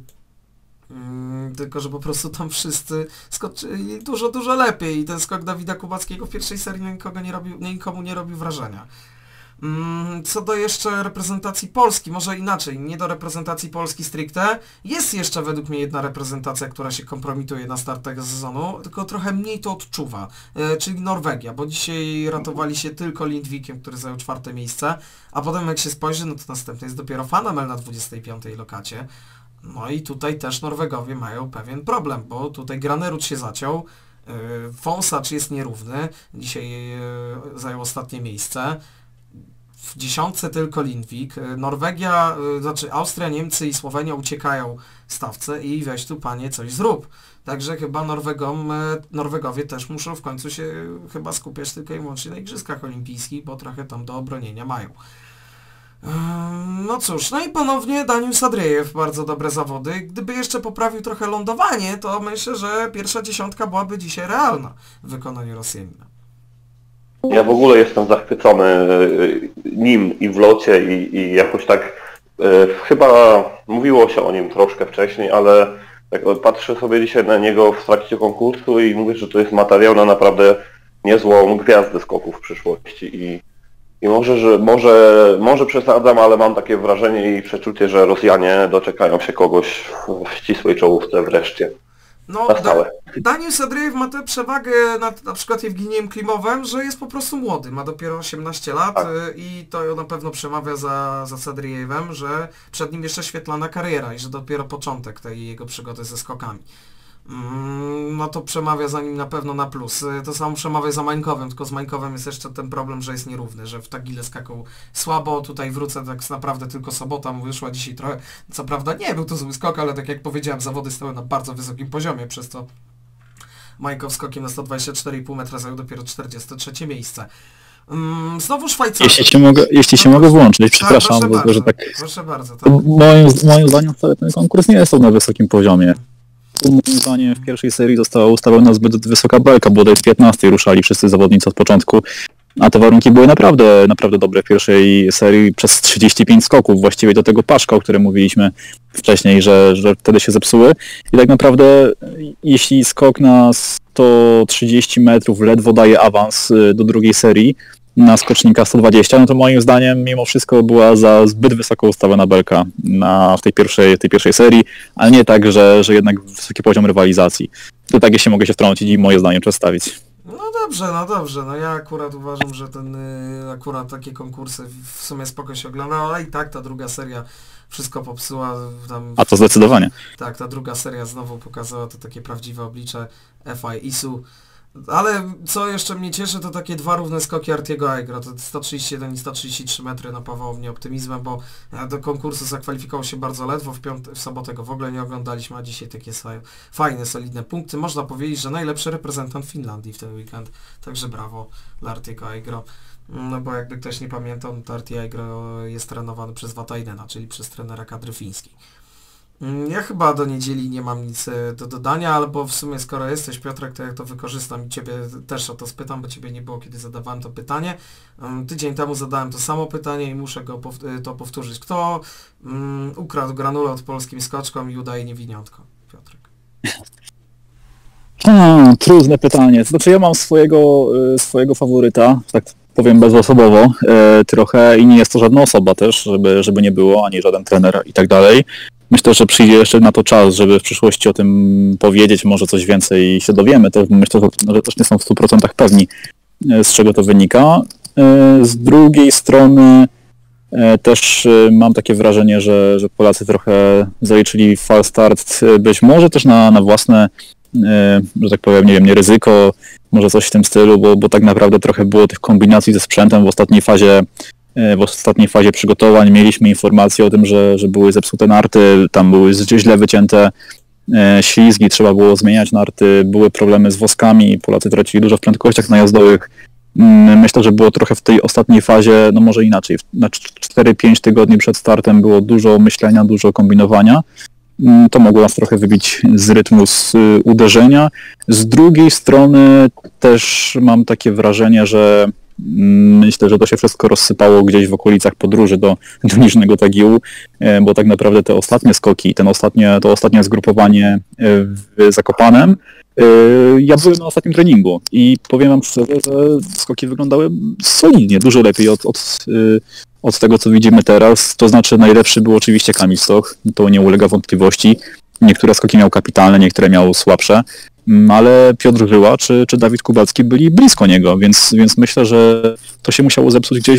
mm, tylko że po prostu tam wszyscy skoczyli dużo, dużo lepiej i ten skok Dawida Kubackiego w pierwszej serii na nikogo nie robił, nikomu nie robił wrażenia. Mm, co do jeszcze reprezentacji Polski, może inaczej, nie do reprezentacji Polski stricte, jest jeszcze według mnie jedna reprezentacja, która się kompromituje na start tego sezonu, tylko trochę mniej to odczuwa, e, czyli Norwegia, bo dzisiaj ratowali się tylko Lindvikiem, który zajął czwarte miejsce, a potem jak się spojrzy, no to następny jest dopiero Fanamel na dwudziestej piątej lokacie. No i tutaj też Norwegowie mają pewien problem, bo tutaj Granerud się zaciął, Wąsacz jest nierówny, dzisiaj zajął ostatnie miejsce. W dziesiątce tylko Lindvik. Norwegia, znaczy Austria, Niemcy i Słowenia uciekają stawce i weź tu panie coś zrób. Także chyba Norwegom, Norwegowie też muszą w końcu się chyba skupiać tylko i wyłącznie na Igrzyskach Olimpijskich, bo trochę tam do obronienia mają. No cóż, no i ponownie Daniusz Andrzejew, bardzo dobre zawody. Gdyby jeszcze poprawił trochę lądowanie, to myślę, że pierwsza dziesiątka byłaby dzisiaj realna w wykonaniu Rosjanina. Ja w ogóle jestem zachwycony nim i w locie i, i jakoś tak e, chyba mówiło się o nim troszkę wcześniej, ale tak patrzę sobie dzisiaj na niego w trakcie konkursu i mówię, że to jest materiał na naprawdę niezłą gwiazdę skoków w przyszłości i, i może, że może, może przesadzam, ale mam takie wrażenie i przeczucie, że Rosjanie doczekają się kogoś w ścisłej czołówce wreszcie. No, Na stałe. Da Daniusz Andrzejew ma tę przewagę nad na przykład Jewgeniem Klimowem, że jest po prostu młody, ma dopiero osiemnaście lat tak. I to na pewno przemawia za, za Sadryjewem, że przed nim jeszcze świetlana kariera i że dopiero początek tej jego przygody ze skokami. No to przemawia za nim na pewno na plus. To samo przemawia za Mańkowem, tylko z Mańkowem jest jeszcze ten problem, że jest nierówny, że w Tagile skakał słabo, tutaj wrócę tak naprawdę tylko sobota mu wyszła dzisiaj trochę, co prawda nie był to zły skok, ale tak jak powiedziałem, zawody stały na bardzo wysokim poziomie, przez to Mańkow skokiem na sto dwadzieścia cztery i pół metra zajął dopiero czterdzieste trzecie miejsce. Um, znowu Szwajcaria. Jeśli się mogę, jeśli się no, mogę włączyć, przepraszam, tak, bo, bardzo, że tak... Proszę bardzo. Tak. Moim, moim zdaniem wcale ten konkurs nie jest na wysokim poziomie. Moim zdaniem w pierwszej serii została ustawiona zbyt wysoka belka, bodaj w piętnastej ruszali wszyscy zawodnicy od początku, a te warunki były naprawdę, naprawdę dobre w pierwszej serii przez trzydzieści pięć skoków, właściwie do tego Paszka, o którym mówiliśmy wcześniej, że, że wtedy się zepsuły. I tak naprawdę jeśli skok na sto trzydzieści metrów ledwo daje awans do drugiej serii, na skocznika sto dwadzieścia, no to moim zdaniem mimo wszystko była za zbyt wysoko ustawiona belka na, w tej pierwszej, tej pierwszej serii, ale nie tak, że, że jednak wysoki poziom rywalizacji. To tak się mogę się wtrącić i moje zdanie przedstawić. No dobrze, no dobrze, no ja akurat uważam, że ten y, akurat takie konkursy w sumie spoko się ogląda, ale i tak ta druga seria wszystko popsuła. Tam, A to zdecydowanie. Tak, ta druga seria znowu pokazała to takie prawdziwe oblicze F I I S U. Ale co jeszcze mnie cieszy, to takie dwa równe skoki Artiego Aigro, to sto trzydzieści jeden i sto trzydzieści trzy metry napawało mnie optymizmem, bo do konkursu zakwalifikował się bardzo ledwo, w, piąt w sobotę go w ogóle nie oglądaliśmy, a dzisiaj takie fajne, solidne punkty. Można powiedzieć, że najlepszy reprezentant Finlandii w ten weekend, także brawo dla Artiego Aigro. No bo jakby ktoś nie pamiętał, to Artie Aigro jest trenowany przez Vatainena, czyli przez trenera kadry fińskiej. Ja chyba do niedzieli nie mam nic do dodania, albo w sumie skoro jesteś, Piotrek, to jak to wykorzystam i Ciebie też o to spytam, bo Ciebie nie było, kiedy zadawałem to pytanie. Tydzień temu zadałem to samo pytanie i muszę go pow to powtórzyć. Kto um, ukradł granulę od polskim skoczkom i udaje niewiniątko? Piotrek. Hmm, trudne pytanie. Znaczy ja mam swojego, swojego faworyta, tak powiem bezosobowo e, trochę i nie jest to żadna osoba też, żeby, żeby nie było, ani żaden trener i tak dalej. Myślę, że przyjdzie jeszcze na to czas, żeby w przyszłości o tym powiedzieć, może coś więcej się dowiemy. To myślę, że też nie są w stu procentach pewni, z czego to wynika. Z drugiej strony też mam takie wrażenie, że, że Polacy trochę zaliczyli fal start, być może też na, na własne, że tak powiem, nie wiem, nie ryzyko, może coś w tym stylu, bo, bo tak naprawdę trochę było tych kombinacji ze sprzętem w ostatniej fazie W ostatniej fazie przygotowań. Mieliśmy informacje o tym, że, że były zepsute narty, tam były źle wycięte e, ślizgi, trzeba było zmieniać narty, były problemy z woskami, Polacy tracili dużo w prędkościach najazdowych. Myślę, że było trochę w tej ostatniej fazie, no może inaczej, na cztery pięć tygodni przed startem było dużo myślenia, dużo kombinowania. To mogło nas trochę wybić z rytmu, z uderzenia. Z drugiej strony też mam takie wrażenie, że myślę, że to się wszystko rozsypało gdzieś w okolicach podróży do, do Niżnego Tagiłu, bo tak naprawdę te ostatnie skoki, ten ostatnie, to ostatnie zgrupowanie w Zakopanem, ja byłem na ostatnim treningu i powiem wam szczerze, że skoki wyglądały solidnie, dużo lepiej od, od, od tego, co widzimy teraz. To znaczy najlepszy był oczywiście Kamil Stoch, to nie ulega wątpliwości. Niektóre skoki miał kapitalne, niektóre miał słabsze, ale Piotr Żyła czy, czy Dawid Kubacki byli blisko niego, więc, więc myślę, że to się musiało zepsuć gdzieś w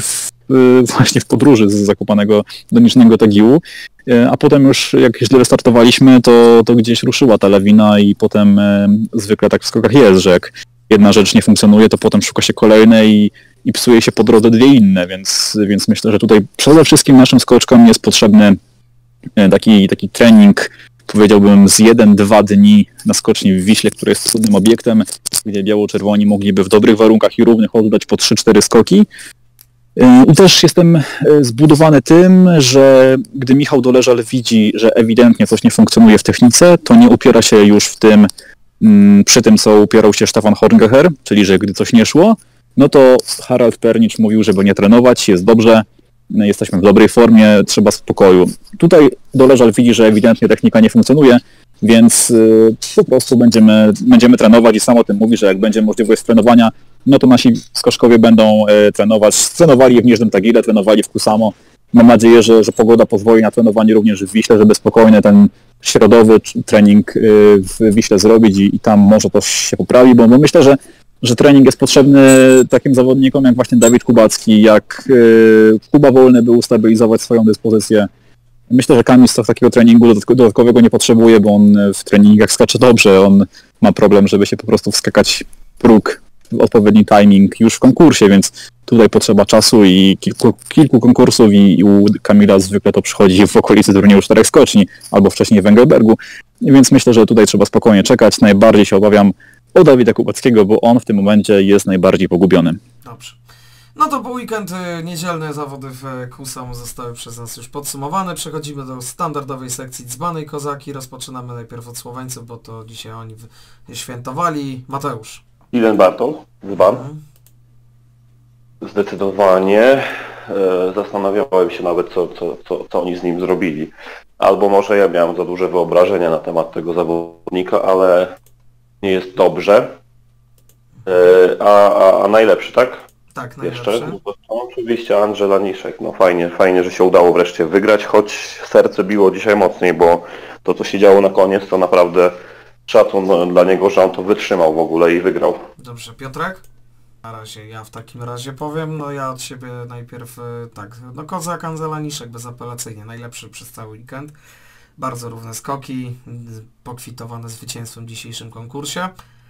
właśnie w podróży z Zakopanego do Niżnego Tagiłu, a potem już jak źle startowaliśmy, to, to gdzieś ruszyła ta lawina i potem zwykle tak w skokach jest, że jak jedna rzecz nie funkcjonuje, to potem szuka się kolejnej i, i psuje się po drodze dwie inne, więc, więc myślę, że tutaj przede wszystkim naszym skoczkom jest potrzebny taki, taki trening, powiedziałbym z jeden dwa dni na skoczni w Wiśle, który jest cudnym obiektem, gdzie biało-czerwoni mogliby w dobrych warunkach i równych oddać po trzy cztery skoki. I też jestem zbudowany tym, że gdy Michał Doleżal widzi, że ewidentnie coś nie funkcjonuje w technice, to nie upiera się już w tym, przy tym, co upierał się Stefan Horngecher, czyli że gdy coś nie szło, no to Harald Pernicz mówił, żeby nie trenować, jest dobrze, jesteśmy w dobrej formie, trzeba spokoju. Tutaj Doleżal widzi, że ewidentnie technika nie funkcjonuje, więc y, po prostu będziemy, będziemy trenować i sam o tym mówi, że jak będzie możliwość trenowania, no to nasi skoczkowie będą y, trenować. Trenowali w Niżnym Tagile, trenowali w Kusamo. Mam nadzieję, że, że pogoda pozwoli na trenowanie również w Wiśle, żeby spokojnie ten środowy trening y, w Wiśle zrobić i, i tam może to się poprawi, bo, bo myślę, że że trening jest potrzebny takim zawodnikom jak właśnie Dawid Kubacki, jak yy, Kuba Wolny, by ustabilizować swoją dyspozycję. Myślę, że Kamil Stoch takiego treningu dodatkowego nie potrzebuje, bo on w treningach skacze dobrze, on ma problem, żeby się po prostu wskakać próg, odpowiedni timing już w konkursie, więc tutaj potrzeba czasu i kilku, kilku konkursów i, i u Kamila zwykle to przychodzi w okolicy turnieju czterech skoczni, albo wcześniej w Engelbergu, więc myślę, że tutaj trzeba spokojnie czekać. Najbardziej się obawiam o Dawida Kubackiego, bo on w tym momencie jest najbardziej pogubiony. Dobrze. No to po weekend y, niedzielne zawody w Kusamo zostały przez nas już podsumowane. Przechodzimy do standardowej sekcji dzbanej kozaki. Rozpoczynamy najpierw od Słoweńców, bo to dzisiaj oni w, świętowali. Mateusz. Dylan Bartol, dzban. Mhm. Zdecydowanie e, zastanawiałem się nawet, co, co, co, co oni z nim zrobili. Albo może ja miałem za duże wyobrażenia na temat tego zawodnika, ale nie jest dobrze. E, a, a, a najlepszy, tak? Tak, najlepszy. Jeszcze? No, oczywiście Andrzej Laniszek. No fajnie, fajnie, że się udało wreszcie wygrać, choć serce biło dzisiaj mocniej, bo to, co się działo na koniec, to naprawdę szacun dla niego, że on to wytrzymał w ogóle i wygrał. Dobrze, Piotrek? Na razie ja w takim razie powiem, no ja od siebie najpierw tak, no Kozak, Andrzej Laniszek bezapelacyjnie, najlepszy przez cały weekend. Bardzo równe skoki, pokwitowane zwycięstwem w dzisiejszym konkursie.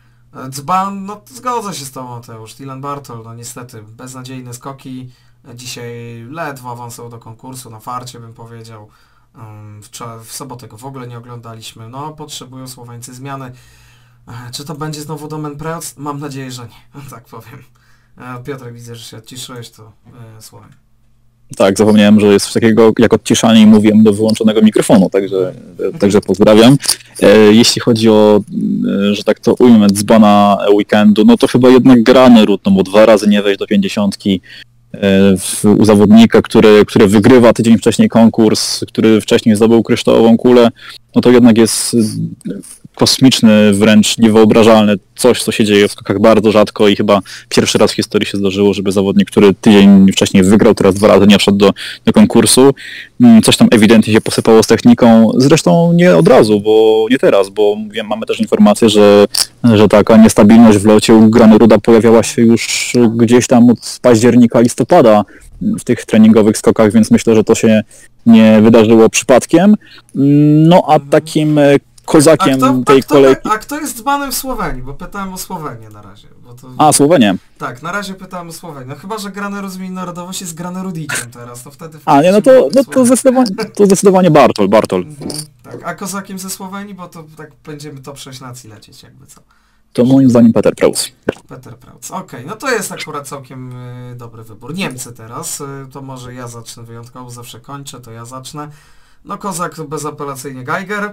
Dzban, no zgodzę się z tobą, Mateusz. Dylan Bartol, no niestety beznadziejne skoki. Dzisiaj ledwo awansował do konkursu, na farcie bym powiedział. W, w sobotę go w ogóle nie oglądaliśmy. No potrzebują Słoweńcy zmiany. Czy to będzie znowu Domen Preutz? Mam nadzieję, że nie, tak powiem. Piotrek, widzę, że się odciszyłeś, to e, słowo. Tak, zapomniałem, że jest coś takiego jak odciszanie i mówiłem do wyłączonego mikrofonu, także, także pozdrawiam. E, jeśli chodzi o, e, że tak to ujmę, dzbana weekendu, no to chyba jednak grany ród, no bo dwa razy nie wejść do pięćdziesiątki e, w, u zawodnika, który, który wygrywa tydzień wcześniej konkurs, który wcześniej zdobył kryształową kulę, no to jednak jest kosmiczny, wręcz niewyobrażalny, coś, co się dzieje w skokach bardzo rzadko i chyba pierwszy raz w historii się zdarzyło, żeby zawodnik, który tydzień wcześniej wygrał, teraz dwa razy nie wszedł do, do konkursu. Coś tam ewidentnie się posypało z techniką, zresztą nie od razu, bo nie teraz, bo wiem, mamy też informację, że, że taka niestabilność w locie u Grany Ruda pojawiała się już gdzieś tam od października, listopada w tych treningowych skokach, więc myślę, że to się nie wydarzyło przypadkiem. No a takim kozakiem a kto, tej a kto, kolejki... A kto jest dzbanem w Słowenii? Bo pytałem o Słowenię na razie. Bo to... A, Słowenię. Tak, na razie pytałem o Słowenię. No chyba, że Graner zmieni narodowość jest Graner Rudiciem teraz, to wtedy... A, nie, no to, no to, zdecydowanie, to zdecydowanie Bartol, Bartol. Mhm, tak, a kozakiem ze Słowenii, bo to tak będziemy top sześć nacji lecieć, jakby co. To moim zdaniem Peter Preutz. Peter Preutz, okej, okay, no to jest akurat całkiem y, dobry wybór. Niemcy teraz, y, to może ja zacznę wyjątkowo, zawsze kończę, to ja zacznę. No kozak to bezapelacyjnie Geiger.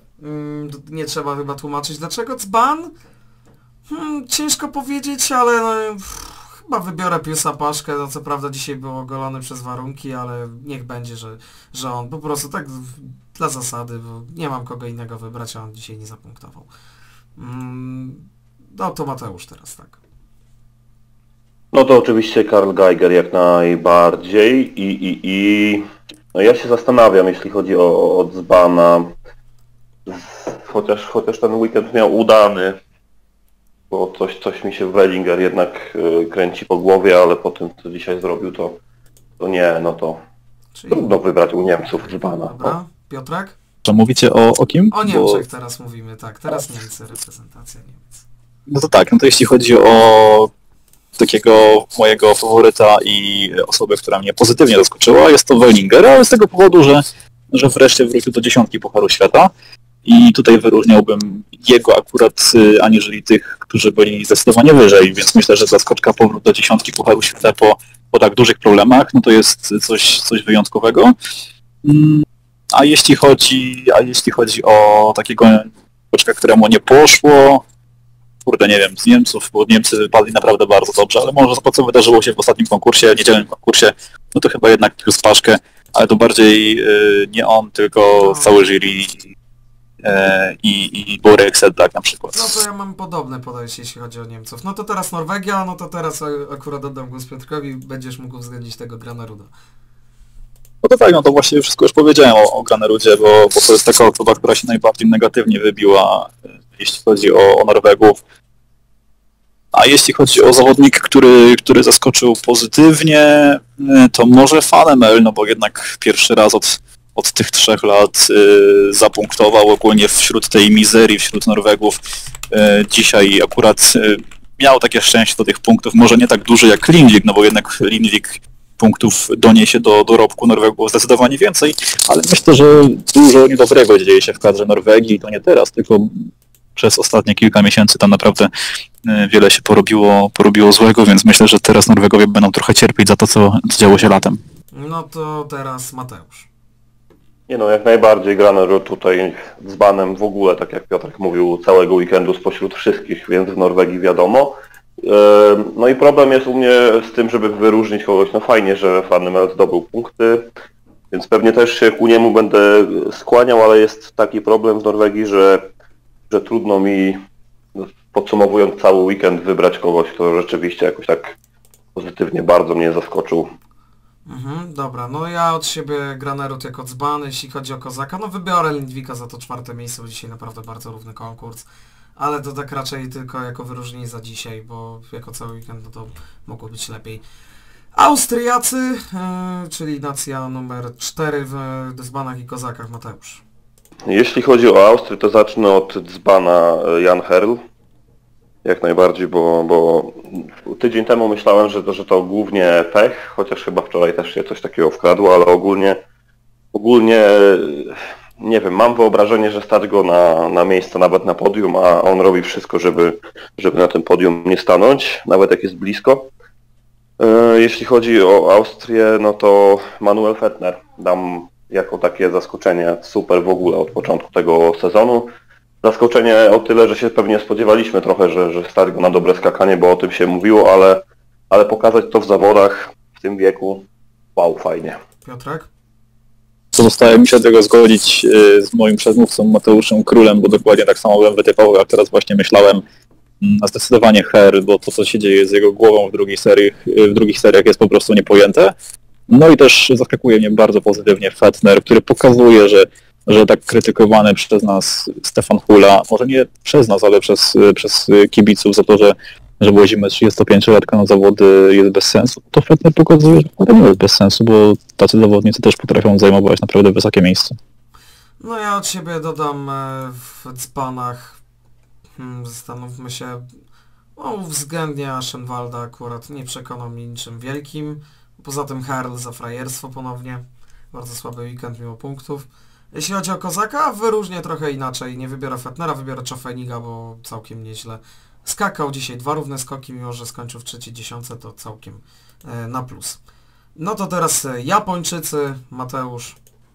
Nie trzeba chyba tłumaczyć dlaczego. Dzban? Hmm, ciężko powiedzieć, ale no, pff, chyba wybiorę Piusa Paszkę. No co prawda dzisiaj był ogolony przez warunki, ale niech będzie, że, że on po prostu tak dla zasady, bo nie mam kogo innego wybrać, a on dzisiaj nie zapunktował. Hmm, no to Mateusz teraz, tak. No to oczywiście Karl Geiger jak najbardziej i, i, i no ja się zastanawiam, jeśli chodzi o, o dzbana. Chociaż, chociaż ten weekend miał udany, bo coś, coś mi się Wellinger jednak y, kręci po głowie, ale po tym, co dzisiaj zrobił, to to nie, no to Czyli... trudno wybrać u Niemców dzbana. Dobra, No. Piotrek? To mówicie o, o kim? O Niemczech Bo... teraz mówimy, tak, teraz Niemcy, reprezentacja Niemiec. No to tak, no to jeśli chodzi o takiego mojego faworyta i osobę, która mnie pozytywnie zaskoczyła, jest to Wellinger, ale z tego powodu, że, że wreszcie wrócił do dziesiątki Pucharu Świata i tutaj wyróżniałbym jego akurat, aniżeli tych, którzy byli zdecydowanie wyżej, więc myślę, że zaskoczka powrót do dziesiątki Pucharu Świata po, po tak dużych problemach, no to jest coś, coś wyjątkowego. A jeśli chodzi, a jeśli chodzi o takiego zaskoczka, któremu nie poszło, kurde, nie wiem, z Niemców, bo Niemcy wypadli naprawdę bardzo dobrze, ale może to, co wydarzyło się w ostatnim konkursie, niedzielnym konkursie, no to chyba jednak plus Paszkę, ale to bardziej yy, nie on, tylko cały jury yy, i, i Borek Sedlak na przykład. No to ja mam podobne podejście, jeśli chodzi o Niemców. No to teraz Norwegia, no to teraz akurat oddam głos Piotrkowi, będziesz mógł uwzględnić tego Graneruda. No to tak, no to właściwie wszystko już powiedziałem o, o Granerudzie, bo, bo to jest taka osoba, która się najbardziej negatywnie wybiła, jeśli chodzi o, o Norwegów. A jeśli chodzi o zawodnika, który, który zaskoczył pozytywnie, to może Fanemel, no bo jednak pierwszy raz od, od tych trzech lat y, zapunktował ogólnie wśród tej mizerii, wśród Norwegów. Y, dzisiaj akurat y, miał takie szczęście do tych punktów, może nie tak duże jak Lindvik, no bo jednak Lindvik punktów doniesie do dorobku Norwegów zdecydowanie więcej, ale myślę, że dużo niedobrego dzieje się w kadrze Norwegii i to nie teraz, tylko przez ostatnie kilka miesięcy tam naprawdę wiele się porobiło, porobiło złego, więc myślę, że teraz Norwegowie będą trochę cierpieć za to, co, co działo się latem. No to teraz Mateusz. Nie no, jak najbardziej Granerud tutaj dzbanem w ogóle, tak jak Piotrek mówił, całego weekendu spośród wszystkich, więc w Norwegii wiadomo. No i problem jest u mnie z tym, żeby wyróżnić kogoś. No fajnie, że Fanemel zdobył punkty, więc pewnie też się ku niemu będę skłaniał, ale jest taki problem w Norwegii, że, że trudno mi, podsumowując cały weekend, wybrać kogoś, kto rzeczywiście jakoś tak pozytywnie bardzo mnie zaskoczył. Mhm, dobra, no ja od siebie Granerud jako dzban, jeśli chodzi o Kozaka, no wybiorę Lindvika za to czwarte miejsce, bo dzisiaj naprawdę bardzo równy konkurs. Ale to tak raczej tylko jako wyróżnienie za dzisiaj, bo jako cały weekend no to mogło być lepiej. Austriacy, yy, czyli nacja numer cztery w dzbanach i kozakach. Mateusz. Jeśli chodzi o Austrię, to zacznę od dzbana Jan Herl. Jak najbardziej, bo, bo tydzień temu myślałem, że to, że to głównie pech, chociaż chyba wczoraj też się coś takiego wkradło, ale ogólnie, ogólnie nie wiem, mam wyobrażenie, że stać go na, na miejsce nawet na podium, a on robi wszystko, żeby, żeby na tym podium nie stanąć, nawet jak jest blisko. Jeśli chodzi o Austrię, no to Manuel Fettner dam jako takie zaskoczenie super w ogóle od początku tego sezonu. Zaskoczenie o tyle, że się pewnie spodziewaliśmy trochę, że, że stać go na dobre skakanie, bo o tym się mówiło, ale, ale pokazać to w zawodach w tym wieku, wow, fajnie. Piotrek? Pozostaje mi się tego zgodzić z moim przedmówcą Mateuszem Królem, bo dokładnie tak samo bym wytypował, jak teraz właśnie myślałem. A zdecydowanie Her, bo to, co się dzieje z jego głową w drugich seriach, w drugich seriach jest po prostu niepojęte. No i też zaskakuje mnie bardzo pozytywnie Fettner, który pokazuje, że, że tak krytykowany przez nas Stefan Hula, może nie przez nas, ale przez, przez kibiców za to, że, że łazimy trzydziestopięciolatka na zawody jest bez sensu, to Fettner pokazuje, że to nie jest bez sensu, bo tacy zawodnicy też potrafią zajmować naprawdę wysokie miejsce. No ja od siebie dodam w dzbanach, hmm, zastanówmy się, no uwzględnię Aschenwalda akurat, nie przekonał mnie niczym wielkim. Poza tym Herl za frajerstwo ponownie. Bardzo słaby weekend mimo punktów. Jeśli chodzi o Kozaka, wyróżnię trochę inaczej. Nie wybiorę Fettnera, wybiorę Czofeniga, bo całkiem nieźle skakał dzisiaj. Dwa równe skoki, mimo że skończył w trzeciej dziesiątce, to całkiem e, na plus. No to teraz Japończycy. Mateusz.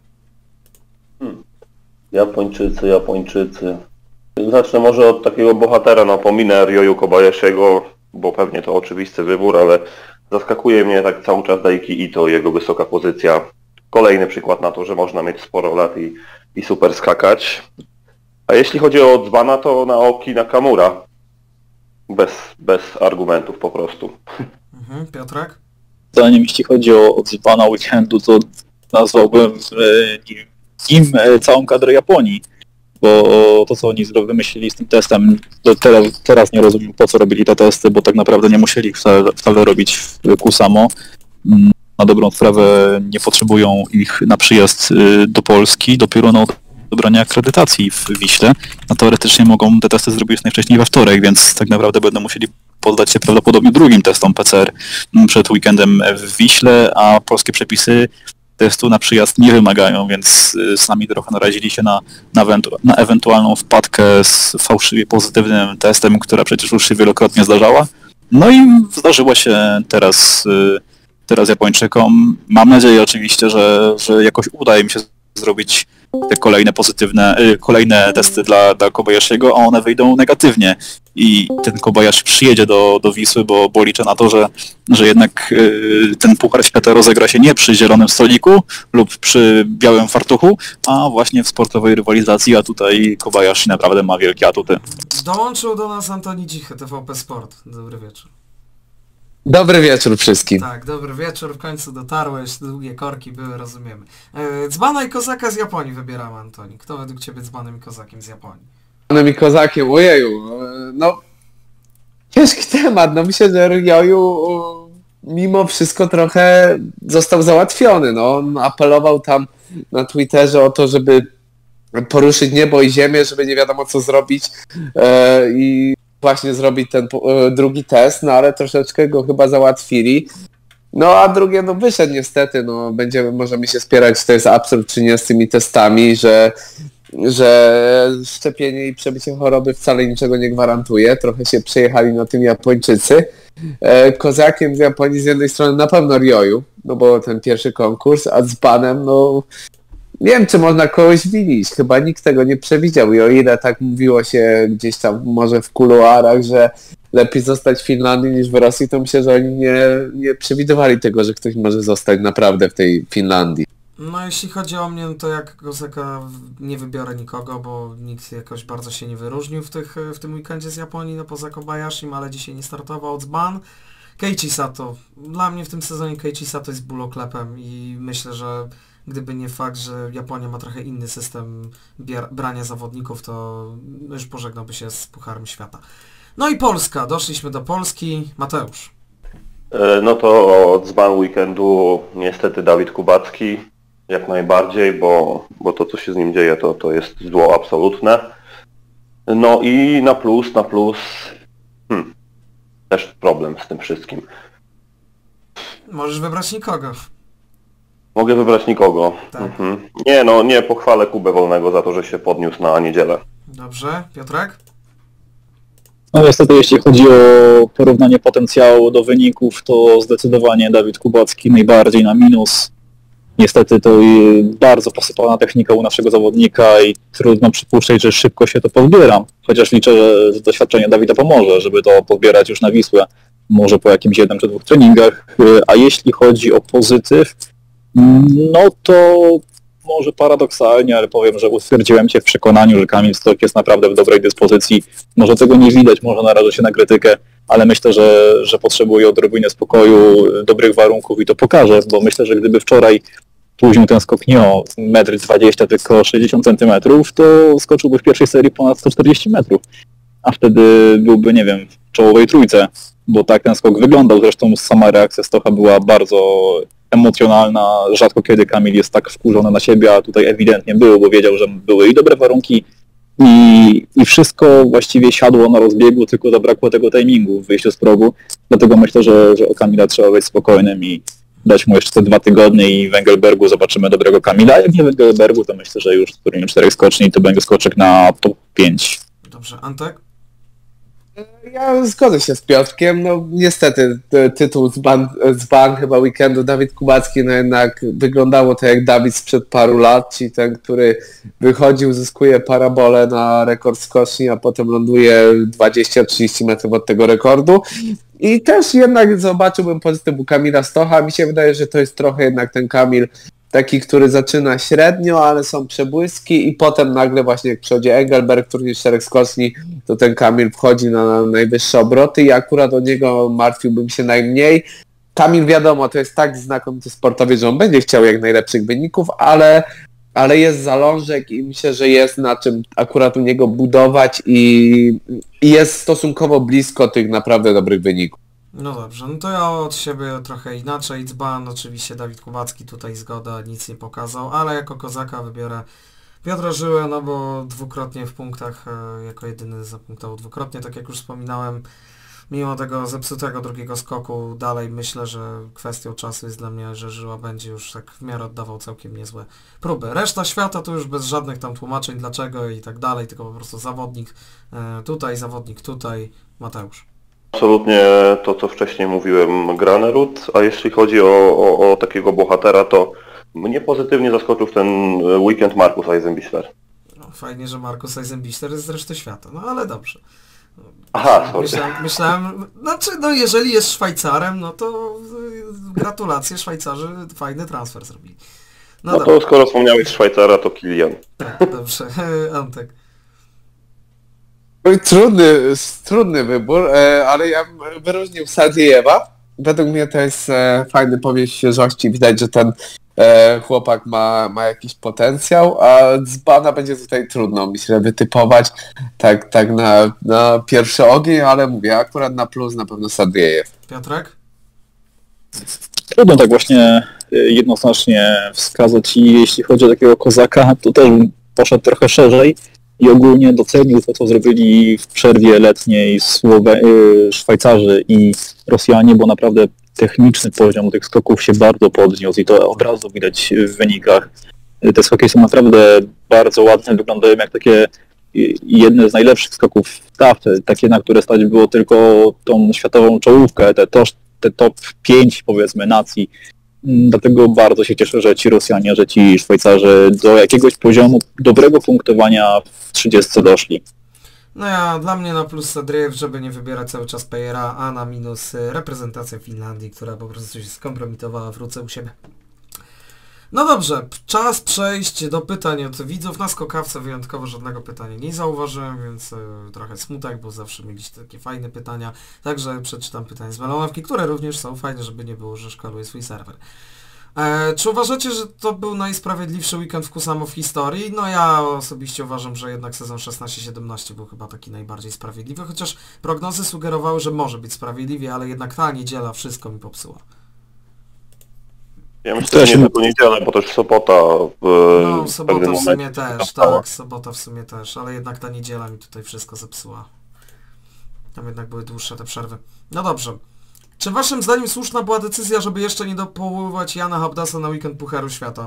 Hmm. Japończycy, Japończycy. Zacznę może od takiego bohatera, no pominę Ryoyu Kobayashiego, bo pewnie to oczywisty wybór, ale zaskakuje mnie tak cały czas Daiki Ito, jego wysoka pozycja. Kolejny przykład na to, że można mieć sporo lat i, i super skakać. A jeśli chodzi o dzbana, to Naoki Nakamura. Bez, bez argumentów po prostu. Mhm, Piotrek? Zdaniem, jeśli chodzi o, o dzbana weekendu, to nazwałbym e, nim e, całą kadrę Japonii. Bo to, co oni wymyślili z tym testem, to teraz, teraz nie rozumiem, po co robili te testy, bo tak naprawdę nie musieli wcale, wcale robić w Kusamo. na dobrą sprawę nie potrzebują ich na przyjazd do Polski, dopiero na odebranie akredytacji w Wiśle, a teoretycznie mogą te testy zrobić najwcześniej we wtorek, więc tak naprawdę będą musieli poddać się prawdopodobnie drugim testom P C R przed weekendem w Wiśle, a polskie przepisy testu na przyjazd nie wymagają, więc sami trochę narazili się na, na, ewentu- na ewentualną wpadkę z fałszywie pozytywnym testem, która przecież już się wielokrotnie zdarzała. No i zdarzyło się teraz, teraz Japończykom. Mam nadzieję oczywiście, że, że jakoś uda im się zrobić te kolejne pozytywne, kolejne testy dla, dla Kobayashiego, a one wyjdą negatywnie. I ten Kobayashi przyjedzie do, do Wisły, bo, bo liczę na to, że, że jednak y, ten Puchar Świata rozegra się nie przy zielonym stoliku lub przy białym fartuchu, a właśnie w sportowej rywalizacji, a tutaj Kobayashi naprawdę ma wielkie atuty. Dołączył do nas Antoni Dzichy, T V P Sport. Dobry wieczór. Dobry wieczór wszystkim. Tak, dobry wieczór, w końcu dotarłeś, długie korki były, rozumiemy. E, Dzbana i Kozaka z Japonii wybieramy, Antoni. Kto według Ciebie Dzbanem i Kozakiem z Japonii? Dzbanem i Kozakiem, ojeju, no ciężki temat, no myślę, że Ryoyu mimo wszystko trochę został załatwiony, no on apelował tam na Twitterze o to, żeby poruszyć niebo i ziemię, żeby nie wiadomo co zrobić e, i właśnie zrobić ten e, drugi test, no ale troszeczkę go chyba załatwili. No a drugie, no wyszedł niestety, no będziemy, możemy się spierać, czy to jest absurd, czy nie z tymi testami, że, że szczepienie i przebycie choroby wcale niczego nie gwarantuje. Trochę się przejechali na tym Japończycy. E, kozakiem z Japonii z jednej strony na pewno Ryoyu, no bo ten pierwszy konkurs, a z Banem, no nie wiem, czy można kogoś winić. Chyba nikt tego nie przewidział i o ile tak mówiło się gdzieś tam może w kuluarach, że lepiej zostać w Finlandii niż w Rosji, to myślę, że oni nie, nie przewidywali tego, że ktoś może zostać naprawdę w tej Finlandii. No jeśli chodzi o mnie, no to jak Kozaka nie wybiorę nikogo, bo nikt jakoś bardzo się nie wyróżnił w, tych, w tym weekendzie z Japonii, no poza Kobayashim, ale dzisiaj nie startował Dzban. Keiichi Sato. Dla mnie w tym sezonie Keiichi Sato jest buloklepem i myślę, że gdyby nie fakt, że Japonia ma trochę inny system brania zawodników, to już pożegnałby się z Pucharem Świata. No i Polska. Doszliśmy do Polski. Mateusz. No to dzban weekendu niestety Dawid Kubacki, jak najbardziej, bo, bo to co się z nim dzieje to, to jest zło absolutne. No i na plus, na plus hmm, też problem z tym wszystkim. Możesz wybrać nikogo. Mogę wybrać nikogo. Tak. Mhm. Nie no, nie pochwalę Kubę Wolnego za to, że się podniósł na niedzielę. Dobrze. Piotrek? No niestety jeśli chodzi o porównanie potencjału do wyników, to zdecydowanie Dawid Kubacki najbardziej na minus. Niestety to bardzo posypana technika u naszego zawodnika i trudno przypuszczać, że szybko się to pozbiera. Chociaż liczę, że doświadczenie Dawida pomoże, żeby to pozbierać już na Wisłę. Może po jakimś jednym czy dwóch treningach. A jeśli chodzi o pozytyw, no to może paradoksalnie, ale powiem, że utwierdziłem się w przekonaniu, że Kamil Stok jest naprawdę w dobrej dyspozycji. Może tego nie widać, może naraża się na krytykę, ale myślę, że, że potrzebuje odrobiny spokoju, dobrych warunków i to pokaże, bo myślę, że gdyby wczoraj później ten skok nie o metr dwadzieścia, tylko sześćdziesiąt centymetrów, to skoczyłby w pierwszej serii ponad sto czterdzieści metrów, a wtedy byłby, nie wiem, w czołowej trójce, bo tak ten skok wyglądał. Zresztą sama reakcja Stocha była bardzo emocjonalna. Rzadko kiedy Kamil jest tak wkurzony na siebie, a tutaj ewidentnie był, bo wiedział, że były i dobre warunki i, i wszystko właściwie siadło na rozbiegu, tylko zabrakło tego timingu w wyjściu z progu. Dlatego myślę, że, że o Kamila trzeba być spokojnym i dać mu jeszcze te dwa tygodnie i w Engelbergu zobaczymy dobrego Kamila. A jak nie w Engelbergu, to myślę, że już z turnieju czterech skoczni to będzie skoczek na top pięć. Dobrze. Antek? Ja zgodzę się z Piotrkiem, no niestety tytuł dzban, dzban chyba weekendu Dawid Kubacki, no jednak wyglądało to jak Dawid sprzed paru lat, czyli ten, który wychodził, zyskuje parabolę na rekord skoczni, a potem ląduje dwadzieścia trzydzieści metrów od tego rekordu. I też jednak zobaczyłbym pozytyw u Kamila Stocha. Mi się wydaje, że to jest trochę jednak ten Kamil taki, który zaczyna średnio, ale są przebłyski i potem nagle właśnie jak przychodzi Engelberg, turniej czterech skoczni, to ten Kamil wchodzi na najwyższe obroty i akurat o niego martwiłbym się najmniej. Kamil wiadomo, to jest tak znakomity sportowiec, że on będzie chciał jak najlepszych wyników, ale, ale jest zalążek i myślę, że jest na czym akurat u niego budować i, i jest stosunkowo blisko tych naprawdę dobrych wyników. No dobrze, no to ja od siebie trochę inaczej. Dzban, oczywiście Dawid Kubacki, tutaj zgoda, nic nie pokazał, ale jako kozaka wybiorę Piotra Żyłę, no bo dwukrotnie w punktach, e, jako jedyny zapunktował dwukrotnie, tak jak już wspominałem, mimo tego zepsutego drugiego skoku, dalej myślę, że kwestią czasu jest dla mnie, że Żyła będzie już tak w miarę oddawał całkiem niezłe próby. Reszta świata to już bez żadnych tam tłumaczeń dlaczego i tak dalej, tylko po prostu zawodnik e, tutaj, zawodnik tutaj, Mateusz. Absolutnie to, co wcześniej mówiłem, Granerud, a jeśli chodzi o, o, o takiego bohatera, to mnie pozytywnie zaskoczył w ten weekend Markus Eisenbichler. No, fajnie, że Markus Eisenbichler jest z reszty świata, no ale dobrze. Aha, sorry. Myślałem, myślałem, znaczy no jeżeli jest Szwajcarem, no to y, gratulacje, Szwajcarzy fajny transfer zrobili. No, no to skoro wspomniałeś Szwajcara, to Kilian. Tak, dobrze, Antek. Trudny, trudny wybór, ale ja bym wyróżnił Sadiejewa. Według mnie to jest fajny powieść świeżości. Widać, że ten chłopak ma, ma jakiś potencjał, a Dzbana będzie tutaj trudno, myślę, wytypować tak, tak na, na pierwszy ogień, ale mówię, akurat na plus na pewno Sadiejew. Piotrek? Trudno tak właśnie jednoznacznie wskazać i jeśli chodzi o takiego kozaka, to też poszedł trochę szerzej i ogólnie docenił to, co zrobili w przerwie letniej Słowe- Szwajcarzy i Rosjanie, bo naprawdę techniczny poziom tych skoków się bardzo podniósł i to od razu widać w wynikach. Te skoki są naprawdę bardzo ładne, wyglądają jak takie jedne z najlepszych skoków w stawce, takie, na które stać było tylko tą światową czołówkę, te, to, te top pięć powiedzmy nacji. Dlatego bardzo się cieszę, że ci Rosjanie, że ci Szwajcarzy do jakiegoś poziomu dobrego punktowania w trzydziestce doszli. No ja, dla mnie na plus Sadriew, żeby nie wybierać cały czas Pejera, a na minus reprezentacja Finlandii, która po prostu się skompromitowała w ruce u siebie. No dobrze, czas przejść do pytań od widzów. Na skokawce wyjątkowo żadnego pytania nie zauważyłem, więc y, trochę smutek, bo zawsze mieliście takie fajne pytania. Także przeczytam pytania z balonowki, które również są fajne, żeby nie było, że szkaluje swój serwer. E, czy uważacie, że to był najsprawiedliwszy weekend w Kusamo w historii? No ja osobiście uważam, że jednak sezon szesnaście siedemnaście był chyba taki najbardziej sprawiedliwy, chociaż prognozy sugerowały, że może być sprawiedliwie, ale jednak ta niedziela wszystko mi popsuła. Ja myślę, że nie tylko niedzielę, bo też sobota w No, sobota w momencie sumie też, tak, sobota w sumie też, ale jednak ta niedziela mi tutaj wszystko zepsuła. Tam jednak były dłuższe te przerwy. No dobrze. Czy waszym zdaniem słuszna była decyzja, żeby jeszcze nie dopoływać Jana Habdasa na weekend Pucharu Świata?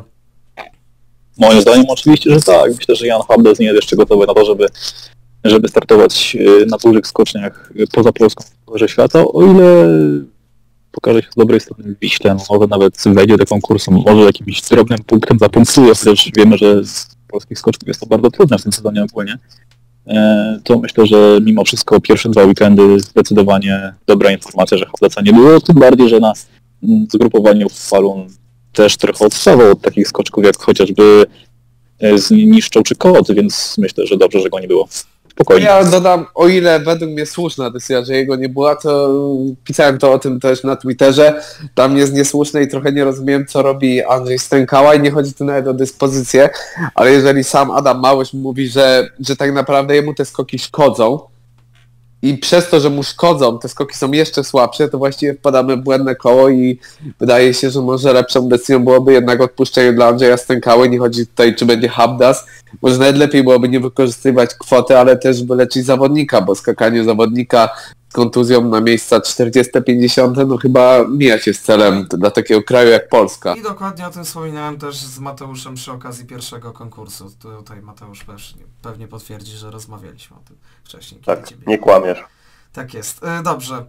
Moim zdaniem oczywiście, że tak. Myślę, że Jan Habdas nie jest jeszcze gotowy na to, żeby, żeby startować na dużych skoczniach poza Polską w Pucharze Świata, o ile pokaże się z dobrej strony w Wiśle, może nawet wejdzie do konkursu, może jakimś drobnym punktem zapunktuje, chociaż wiemy, że z polskich skoczków jest to bardzo trudne w tym sezonie ogólnie. To myślę, że mimo wszystko pierwsze dwa weekendy zdecydowanie dobra informacja, że Habdasa nie było, tym bardziej, że na zgrupowaniu w Falun też trochę odstawał od takich skoczków jak chociażby z Niszczą czy Kot, więc myślę, że dobrze, że go nie było. Spokojnie. Ja dodam, o ile według mnie słuszna decyzja, że jego nie była, to pisałem to o tym też na Twitterze. Dla mnie jest niesłuszne i trochę nie rozumiem, co robi Andrzej Stękała i nie chodzi tu nawet o dyspozycję, ale jeżeli sam Adam Małysz mówi, że, że tak naprawdę jemu te skoki szkodzą i przez to, że mu szkodzą, te skoki są jeszcze słabsze, to właściwie wpadamy w błędne koło i wydaje się, że może lepszą decyzją byłoby jednak odpuszczenie dla Andrzeja Stękały. Nie chodzi tutaj, czy będzie Habdas. Może nawet lepiej byłoby nie wykorzystywać kwoty, ale też wyleczyć zawodnika, bo skakanie zawodnika z kontuzją na miejsca czterdzieste pięćdziesiąte no chyba mija się z celem dla takiego kraju jak Polska. I dokładnie o tym wspominałem też z Mateuszem przy okazji pierwszego konkursu. Tutaj Mateusz też pewnie potwierdzi, że rozmawialiśmy o tym wcześniej. Tak, ciebie... nie kłamiesz. Tak jest. E, dobrze.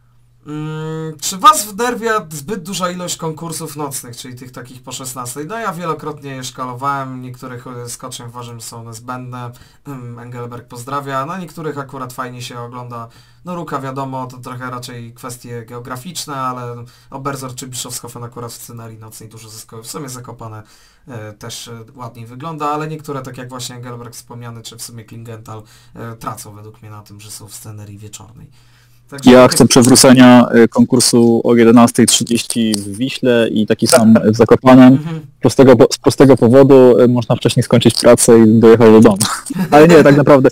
Hmm, czy was wnerwia zbyt duża ilość konkursów nocnych, czyli tych takich po szesnastej? No ja wielokrotnie je szkalowałem, niektórych skoczniach uważam, że są one zbędne. Engelberg pozdrawia, na niektórych akurat fajnie się ogląda. No Ruka wiadomo, to trochę raczej kwestie geograficzne, ale Oberzor czy Bischofshofen akurat w scenarii nocnej dużo zyskują. W sumie Zakopane e, też e, ładniej wygląda, ale niektóre, tak jak właśnie Engelberg wspomniany, czy w sumie Klingenthal, e, tracą według mnie na tym, że są w scenarii wieczornej. Także ja chcę przywrócenia konkursu o jedenastej trzydzieści w Wiśle i taki sam w Zakopanem. Prostego, z prostego powodu można wcześniej skończyć pracę i dojechać do domu. Ale nie, tak naprawdę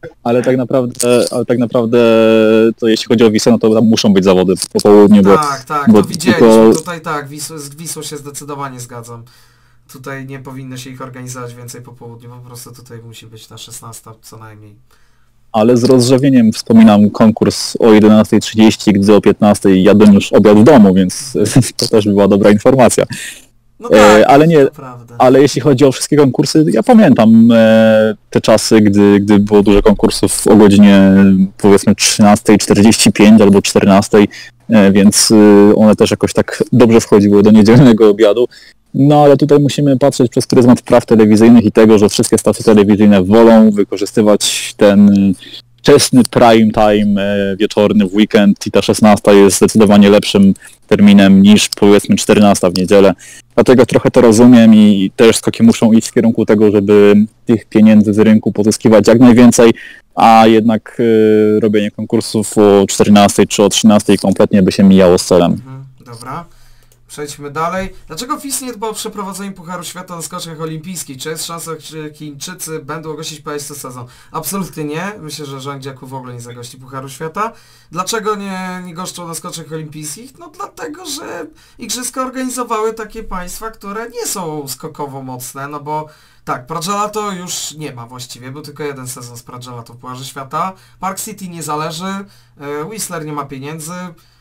ale tak naprawdę, ale tak naprawdę to jeśli chodzi o Wisłę, no to tam muszą być zawody po południu, bo... Tak, tak, bo to widzieliśmy, tylko- tutaj tak, Wisło, z Wisłą się zdecydowanie zgadzam. Tutaj nie powinno się ich organizować więcej po południu, po prostu tutaj musi być ta szesnasta co najmniej. Ale z rozrzewieniem wspominam konkurs o jedenastej trzydzieści, gdy o piętnastej jadłem już obiad w domu, więc to też była dobra informacja. No E, tak, ale nie, to prawda. Ale jeśli chodzi o wszystkie konkursy, ja pamiętam e, te czasy, gdy, gdy było dużo konkursów o godzinie powiedzmy trzynastej czterdzieści pięć albo czternastej, e, więc e, one też jakoś tak dobrze wchodziły do niedzielnego obiadu. No ale tutaj musimy patrzeć przez pryzmat praw telewizyjnych i tego, że wszystkie stacje telewizyjne wolą wykorzystywać ten wczesny prime time e, wieczorny w weekend i ta szesnasta jest zdecydowanie lepszym terminem niż powiedzmy czternasta w niedzielę. Dlatego trochę to rozumiem i też skoki muszą iść w kierunku tego, żeby tych pieniędzy z rynku pozyskiwać jak najwięcej, a jednak e, robienie konkursów o czternastej czy o trzynastej kompletnie by się mijało z celem. Mhm, dobra. Przejdźmy dalej. Dlaczego F I S nie dba o przeprowadzenie Pucharu Świata na skoczniach olimpijskich? Czy jest szansa, że Chińczycy będą gościć P S co sezon? Absolutnie nie. Myślę, że Zhang Jiakou w ogóle nie zagości Pucharu Świata. Dlaczego nie, nie goszczą na skoczniach olimpijskich? No dlatego, że igrzyska organizowały takie państwa, które nie są skokowo mocne, no bo tak, Pragelato już nie ma właściwie, był tylko jeden sezon z Pragelato w Pucharze Świata. Park City nie zależy, y, Whistler nie ma pieniędzy,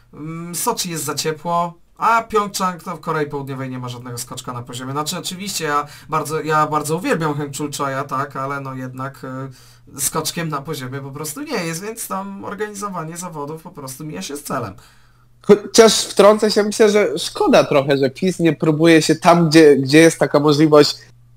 y, Soczi jest za ciepło. A Pjongczang to w Korei Południowej nie ma żadnego skoczka na poziomie. Znaczy oczywiście ja bardzo, ja bardzo uwielbiam Heng Chul Choya, tak, ale no jednak y, skoczkiem na poziomie po prostu nie jest, więc tam organizowanie zawodów po prostu mija się z celem. Chociaż wtrącę się, myślę, że szkoda trochę, że P I S nie próbuje się tam, gdzie, gdzie jest taka możliwość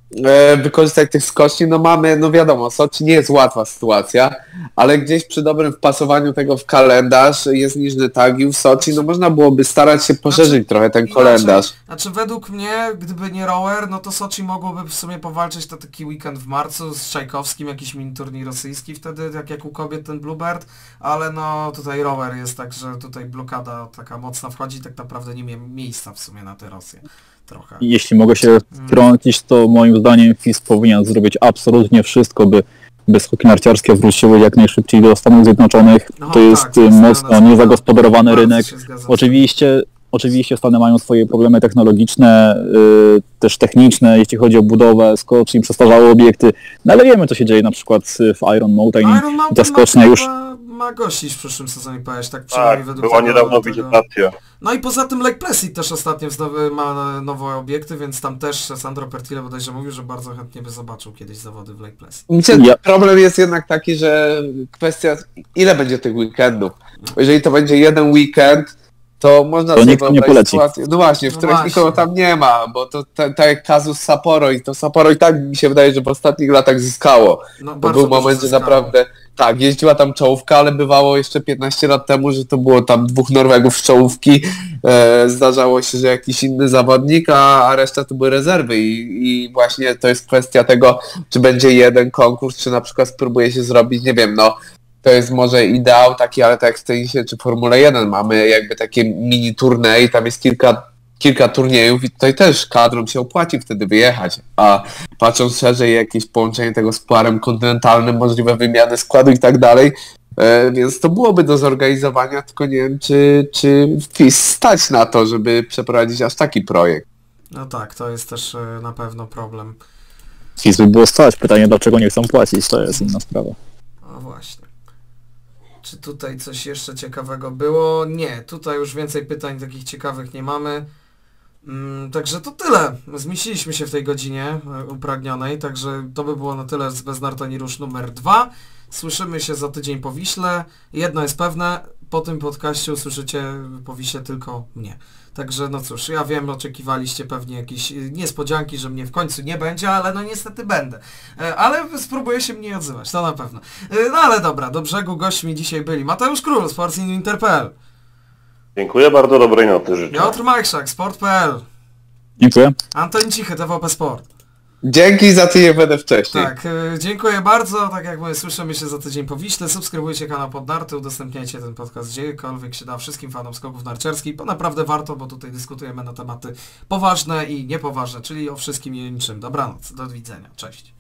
e, wykorzystać tych skoczni. No mamy, no wiadomo, Soczi nie jest łatwa sytuacja, ale gdzieś przy dobrym wpasowaniu tego w kalendarz jest Niżny Tagil, Soczi, no można byłoby starać się poszerzyć Znaczy, trochę ten inaczej, kalendarz. Znaczy według mnie, gdyby nie rower, no to Soczi mogłoby w sumie powalczyć to taki weekend w marcu z Czajkowskim, jakiś mini turniej rosyjski wtedy, jak, jak u kobiet ten Bluebird, ale no tutaj rower jest tak, że tutaj blokada taka mocna wchodzi, tak naprawdę nie ma miejsca w sumie na tę Rosję. Trochę. Jeśli mogę się wtrącić, to moim zdaniem F I S powinien zrobić absolutnie wszystko, by by skoki narciarskie wróciły jak najszybciej do Stanów Zjednoczonych. No, to jest tak, to jest mocno zgodne, niezagospodarowany bardzo rynek. się zgadzam. Oczywiście, oczywiście Stany mają swoje problemy technologiczne, yy, też techniczne, jeśli chodzi o budowę skoczni, przestarzałe obiekty, no ale wiemy co się dzieje na przykład w Iron Mountain. Iron Ta Mountain skocznia ma, już... ma, ma gościć w przyszłym sezonie, powiesz, tak przynajmniej Tak, według była tego- niedawno tego- wizytacja. No i poza tym Lake Placid też ostatnio wznowy, ma nowe obiekty, więc tam też Sandro Pertile bodajże mówił, że bardzo chętnie by zobaczył kiedyś zawody w Lake Placid. Myślę, Ja- że problem jest jednak taki, że kwestia, ile będzie tych weekendów. Bo jeżeli to będzie jeden weekend, to można To sobie nikt nie wyobrazić poleci. sytuację, no właśnie, w No której właśnie. nikogo tam nie ma, bo to tak ta, jak kazus Sapporo i to Sapporo i tak mi się wydaje, że w ostatnich latach zyskało. No, Bo bardzo był dużo moment, że zyskało. naprawdę, tak, jeździła tam czołówka, ale bywało jeszcze piętnaście lat temu, że to było tam dwóch Norwegów z czołówki, e, zdarzało się, że jakiś inny zawodnik, a, a reszta to były rezerwy i, i właśnie to jest kwestia tego, czy będzie jeden konkurs, czy na przykład spróbuje się zrobić, nie wiem, no to jest może ideał taki, ale tak jak w tenisie czy Formule jeden mamy jakby takie mini turniej, tam jest kilka kilka turniejów i tutaj też kadrom się opłaci wtedy wyjechać, a patrząc szerzej jakieś połączenie tego z puarem kontynentalnym, możliwe wymiany składu i tak dalej, e, więc to byłoby do zorganizowania, tylko nie wiem czy, czy F I S stać na to, żeby przeprowadzić aż taki projekt. No tak, to jest też e, na pewno problem. F I S by było stać, pytanie dlaczego nie chcą płacić, to jest inna sprawa. O właśnie. Czy tutaj coś jeszcze ciekawego było? Nie, tutaj już więcej pytań takich ciekawych nie mamy. Mm, także to tyle. Zmieściliśmy się w tej godzinie e, upragnionej, także to by było na tyle z Bez Narta ani Rusz numer dwa. Słyszymy się za tydzień po Wiśle. Jedno jest pewne, po tym podcaście usłyszycie po Wiśle tylko mnie. Także no cóż, ja wiem, oczekiwaliście pewnie jakieś y, niespodzianki, że mnie w końcu nie będzie, ale no niestety będę. E, ale spróbuję się mniej odzywać, to na pewno. E, no ale dobra, do brzegu gośćmi dzisiaj byli Mateusz Król, sportinter kropka p l, Dziękuję bardzo, dobrej nocy życzę. Piotr Majszak, sport kropka p l, Dziękuję. Anton Cichy, T V P Sport. Dzięki, za tydzień będę wcześniej. Tak, e, dziękuję bardzo, tak jak mówię, słyszymy się za tydzień po Wiśle, subskrybujcie kanał Podnarty, udostępniajcie ten podcast gdziekolwiek się da wszystkim fanom skoków narciarskich, bo naprawdę warto, bo tutaj dyskutujemy na tematy poważne i niepoważne, czyli o wszystkim i o niczym. Dobranoc, do widzenia, cześć.